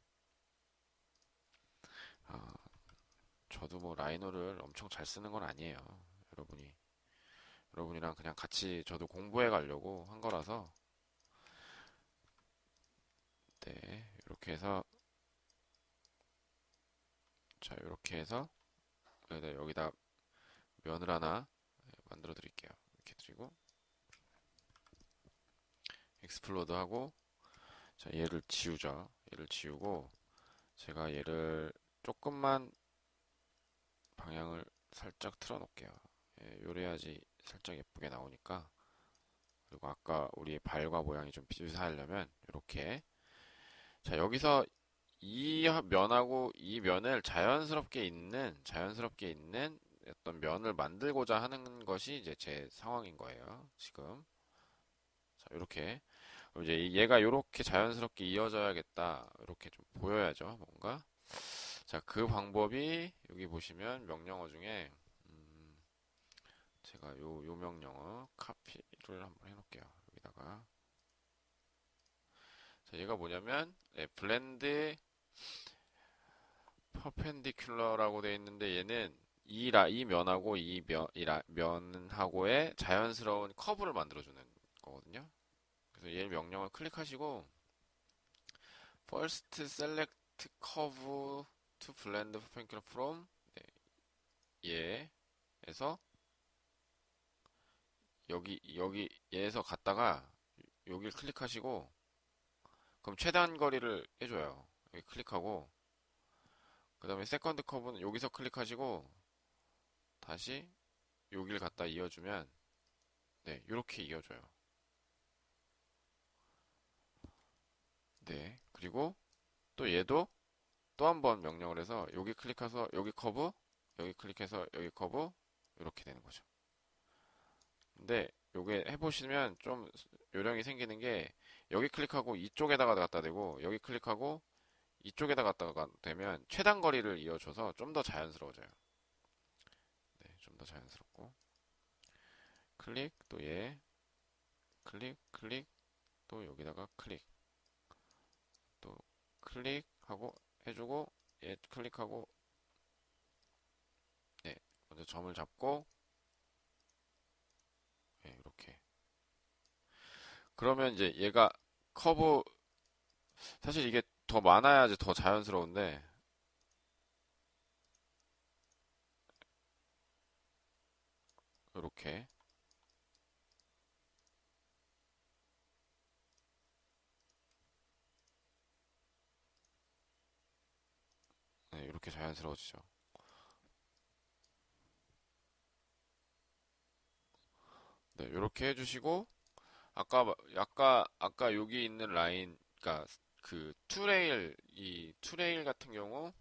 아, 저도 뭐 라이노를 엄청 잘 쓰는 건 아니에요. 여러분이. 여러분이랑 그냥 같이 저도 공부해 가려고 한 거라서, 네, 이렇게 해서, 자, 이렇게 해서, 여기다 면을 하나 만들어 드릴게요. 이렇게 드리고, 익스플로드 하고, 자, 얘를 지우죠. 얘를 지우고, 제가 얘를 조금만 방향을 살짝 틀어 놓을게요. 예, 요래야지 살짝 예쁘게 나오니까. 그리고 아까 우리의 발과 모양이 좀 비슷하려면, 이렇게. 자, 여기서 이 면하고 이 면을 자연스럽게 있는 어떤 면을 만들고자 하는 것이 이제 제 상황인 거예요. 지금. 자, 이렇게. 그럼 이제 얘가 이렇게 자연스럽게 이어져야겠다. 이렇게 좀 보여야죠. 뭔가. 자, 그 방법이 여기 보시면 명령어 중에 제가 요 명령어 카피를 한번 해놓을게요. 여기다가. 자, 얘가 뭐냐면 블렌드 퍼펜디큘러라고 되어 있는데 얘는 이 면하고 면하고의 자연스러운 커브를 만들어주는 거거든요. 그래서 얘 명령을 클릭하시고 First select curve to blend perpendicular from 얘에서 여기 얘에서 갔다가 여기를 클릭하시고 그럼 최단 거리를 해줘요. 여기 클릭하고 그 다음에 세컨드 커브는 여기서 클릭하시고 다시 여기를 갖다 이어주면 네 이렇게 이어줘요. 네 그리고 또 얘도 또 한 번 명령을 해서 여기 클릭해서 여기 클릭해서 여기 커브 이렇게 되는 거죠. 근데 요게 해보시면 좀 요령이 생기는 게 여기 클릭하고 이쪽에다가 갖다 대고 여기 클릭하고 이쪽에다 갖다가 대면 최단 거리를 이어줘서 좀 더 자연스러워져요. 네, 좀 더 자연스럽고 클릭 또 얘 클릭 또 여기다가 클릭 또 클릭하고 해주고 얘 클릭하고 네, 먼저 점을 잡고 네, 이렇게 그러면 이제 얘가 커브 사실 이게 더 많아야지 더 자연스러운데 이렇게 네, 이렇게 자연스러워지죠. 네, 이렇게 해주시고 아까 여기 있는 라인 그러니까 그 투레일 같은 경우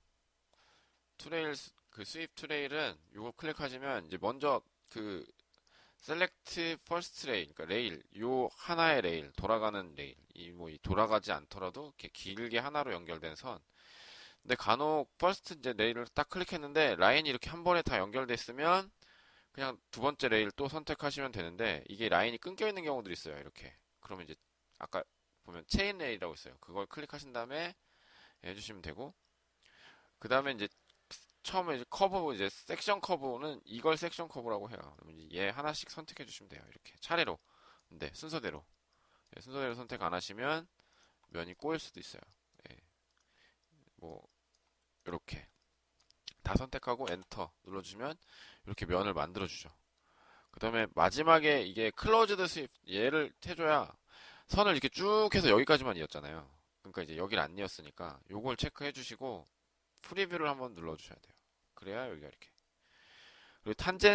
그 스윕 투레일은 이거 클릭하시면 이제 먼저 그 셀렉트 퍼스트 레일 그러니까 레일 요 하나의 레일 돌아가는 레일 이 돌아가지 않더라도 이렇게 길게 하나로 연결된 선 근데 간혹 퍼스트 이제 레일을 딱 클릭했는데 라인이 이렇게 한 번에 다 연결돼 있으면 그냥 두 번째 레일 또 선택하시면 되는데 이게 라인이 끊겨 있는 경우들이 있어요. 이렇게. 그러면 이제 아까 보면 체인 레일이라고 있어요. 그걸 클릭하신 다음에 해주시면 되고 그 다음에 이제 처음에 이제 커브 이제 섹션 커브는 이걸 섹션 커브라고 해요. 그러면 이제 얘 하나씩 선택해 주시면 돼요. 이렇게 차례로. 네, 순서대로. 네, 순서대로 선택 안 하시면 면이 꼬일 수도 있어요. 네, 뭐 이렇게 다 선택하고 엔터 눌러주면 이렇게 면을 만들어 주죠. 그 다음에 마지막에 이게 클로즈드 스윕 얘를 해줘야 선을 이렇게 쭉 해서 여기까지만 이었잖아요. 그러니까 이제 여기를 안 이었으니까 요걸 체크해 주시고 프리뷰를 한번 눌러주셔야 돼요. 그래야 여기가 이렇게. 그리고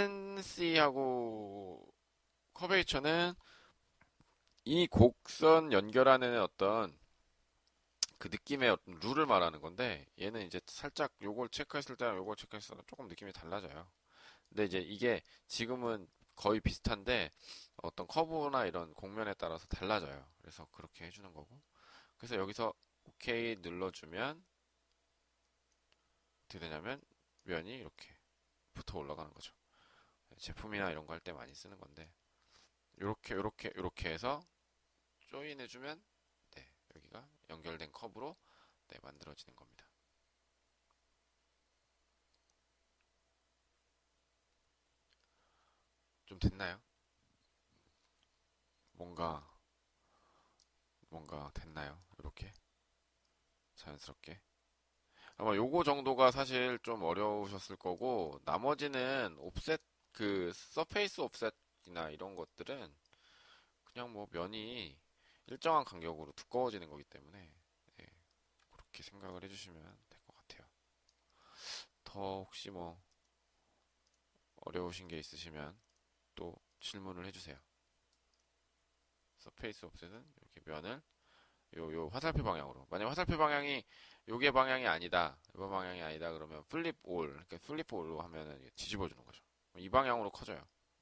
탄젠시하고 커베이처는 이 곡선 연결하는 어떤 그 느낌의 어떤 룰을 말하는 건데, 얘는 이제 살짝 요걸 체크했을 때랑 요걸 체크했을 때랑 조금 느낌이 달라져요. 근데 이제 이게 지금은 거의 비슷한데 어떤 커브나 이런 곡면에 따라서 달라져요. 그래서 그렇게 해주는 거고. 그래서 여기서 OK 눌러주면 어떻게 되냐면 면이 이렇게 붙어 올라가는 거죠. 제품이나 이런 거 할 때 많이 쓰는 건데, 요렇게 해서 조인해주면 네, 여기가 연결된 컵으로 네, 만들어지는 겁니다. 좀 됐나요? 뭔가 됐나요? 이렇게 자연스럽게. 아마 요거 정도가 사실 좀 어려우셨을 거고, 나머지는 옵셋, 그 서페이스 옵셋이나 이런 것들은 그냥 뭐 면이 일정한 간격으로 두꺼워지는 거기 때문에 예, 그렇게 생각을 해주시면 될 것 같아요. 더 혹시 뭐 어려우신 게 있으시면 또 질문을 해주세요. 서페이스 옵셋은 이렇게 면을 요 화살표 방향으로. 만약 화살표 방향이 요게 방향이 아니다, 요 방향이 아니다 그러면 플립 올, 그러니까 플립 올로 하면은 뒤집어 주는 거죠. 이 방향으로 커져요.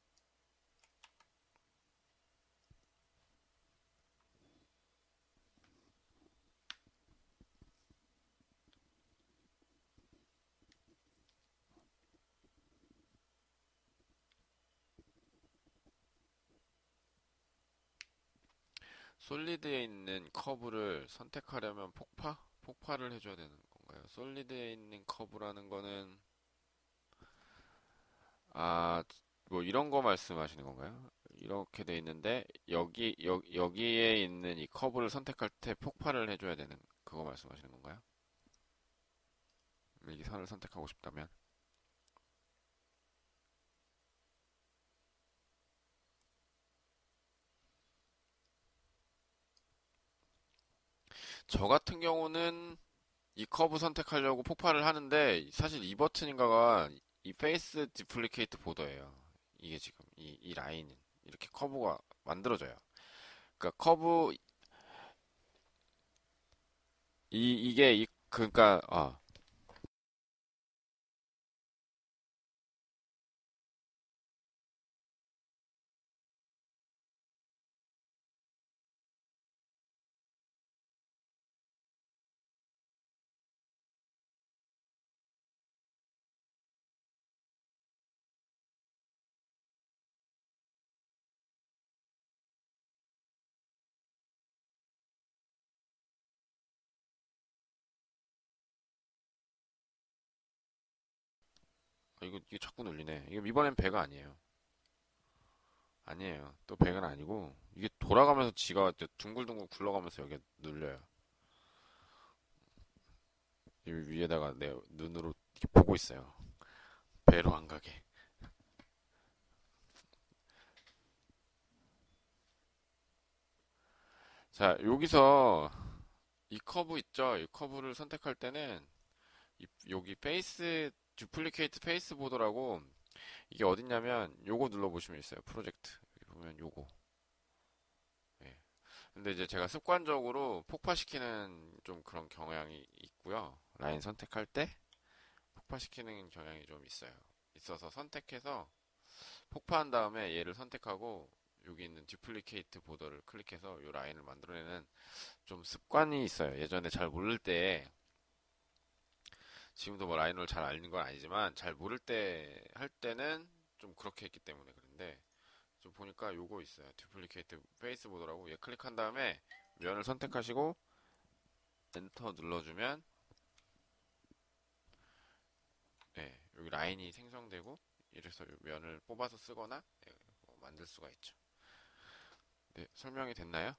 솔리드에 있는 커브를 선택하려면 폭파를 해줘야 되는 건가요? 솔리드에 있는 커브라는 거는 뭐 이런 거 말씀하시는 건가요? 이렇게 돼 있는데 여기에 있는 이 커브를 선택할 때 폭발을 해줘야 되는 그거 말씀하시는 건가요? 이 선을 선택하고 싶다면 저 같은 경우는 이 커브 선택하려고 폭발을 하는데 사실 이 버튼인가가 이 페이스 디플리케이트 보더예요. 이게 지금 이 라인은 이렇게 커브가 만들어져요. 그러니까 커브 이게 그러니까 이게 자꾸 눌리네. 이게 이번엔 배가 아니에요. 아니에요. 또 배가 아니고 이게 돌아가면서 지가 이제 둥글둥글 굴러가면서 여기 눌려요. 이 위에다가 내 눈으로 이렇게 보고 있어요. 배로 안 가게. 자, 여기서 이 커브 있죠? 이 커브를 선택할 때는 여기 페이스 듀플리케이트 페이스 보더라고. 이게 어딨냐면 요거 눌러보시면 있어요. 프로젝트. 여기 보면 요거. 예. 근데 이제 제가 습관적으로 폭파시키는 좀 그런 경향이 있고요. 라인 선택할 때 폭파시키는 경향이 좀 있어요. 있어서 선택해서 폭파한 다음에 얘를 선택하고 여기 있는 듀플리케이트 보더를 클릭해서 이 라인을 만들어내는 좀 습관이 있어요. 예전에 잘 모를 때, 지금도 뭐 라인을 잘 아는 건 아니지만 잘 모를 때 할 때는 좀 그렇게 했기 때문에 그런데 좀 보니까 요거 있어요. 듀플리케이트 페이스 보더라고. 얘 클릭한 다음에 면을 선택하시고 엔터 눌러주면 네, 여기 라인이 생성되고 이래서 요 면을 뽑아서 쓰거나 네, 뭐 만들 수가 있죠. 네, 설명이 됐나요?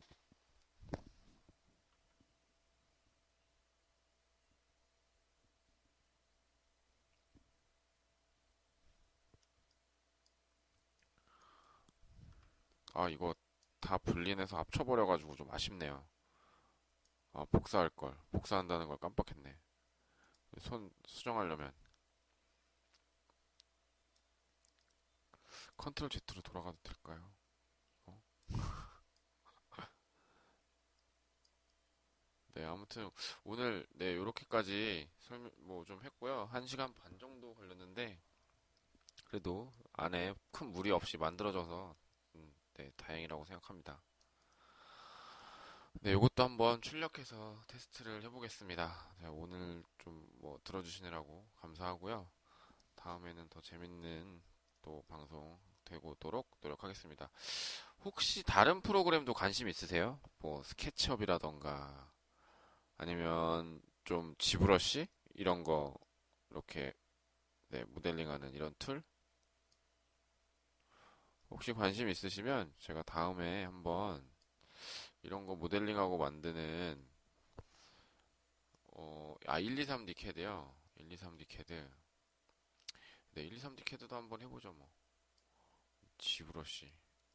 이거 다 분리해서 합쳐버려가지고 좀 아쉽네요. 복사할 걸. 복사한다는 걸 깜빡했네. 손 수정하려면 컨트롤 Z로 돌아가도 될까요? 어? 네, 아무튼 오늘 네, 요렇게까지 설명 뭐 좀 했고요. 1시간 반 정도 걸렸는데 그래도 안에 큰 무리 없이 만들어져서 네, 다행이라고 생각합니다. 네, 이것도 한번 출력해서 테스트를 해보겠습니다. 자, 오늘 좀 뭐 들어주시느라고 감사하고요. 다음에는 더 재밌는 또 방송 되고도록 노력하겠습니다. 혹시 다른 프로그램도 관심 있으세요? 뭐 스케치업이라던가 아니면 좀 지브러시 이런 거 이렇게 네, 모델링하는 이런 툴 혹시 관심 있으시면 제가 다음에 한번 이런 거 모델링하고 만드는 1, 2, 3D 캐드요. 1, 2, 3D 캐드. 네, 1, 2, 3D 캐드도 한번 해보죠 뭐. 지브러시.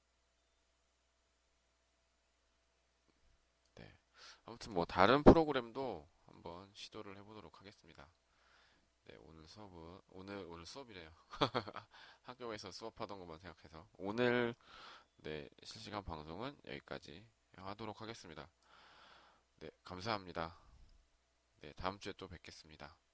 네. 아무튼 뭐 다른 프로그램도 한번 시도를 해보도록 하겠습니다. 네, 오늘 수업이래요. 학교에서 수업하던 것만 생각해서 오늘 네, 실시간 방송은 여기까지 하도록 하겠습니다. 네, 감사합니다. 네, 다음 주에 또 뵙겠습니다.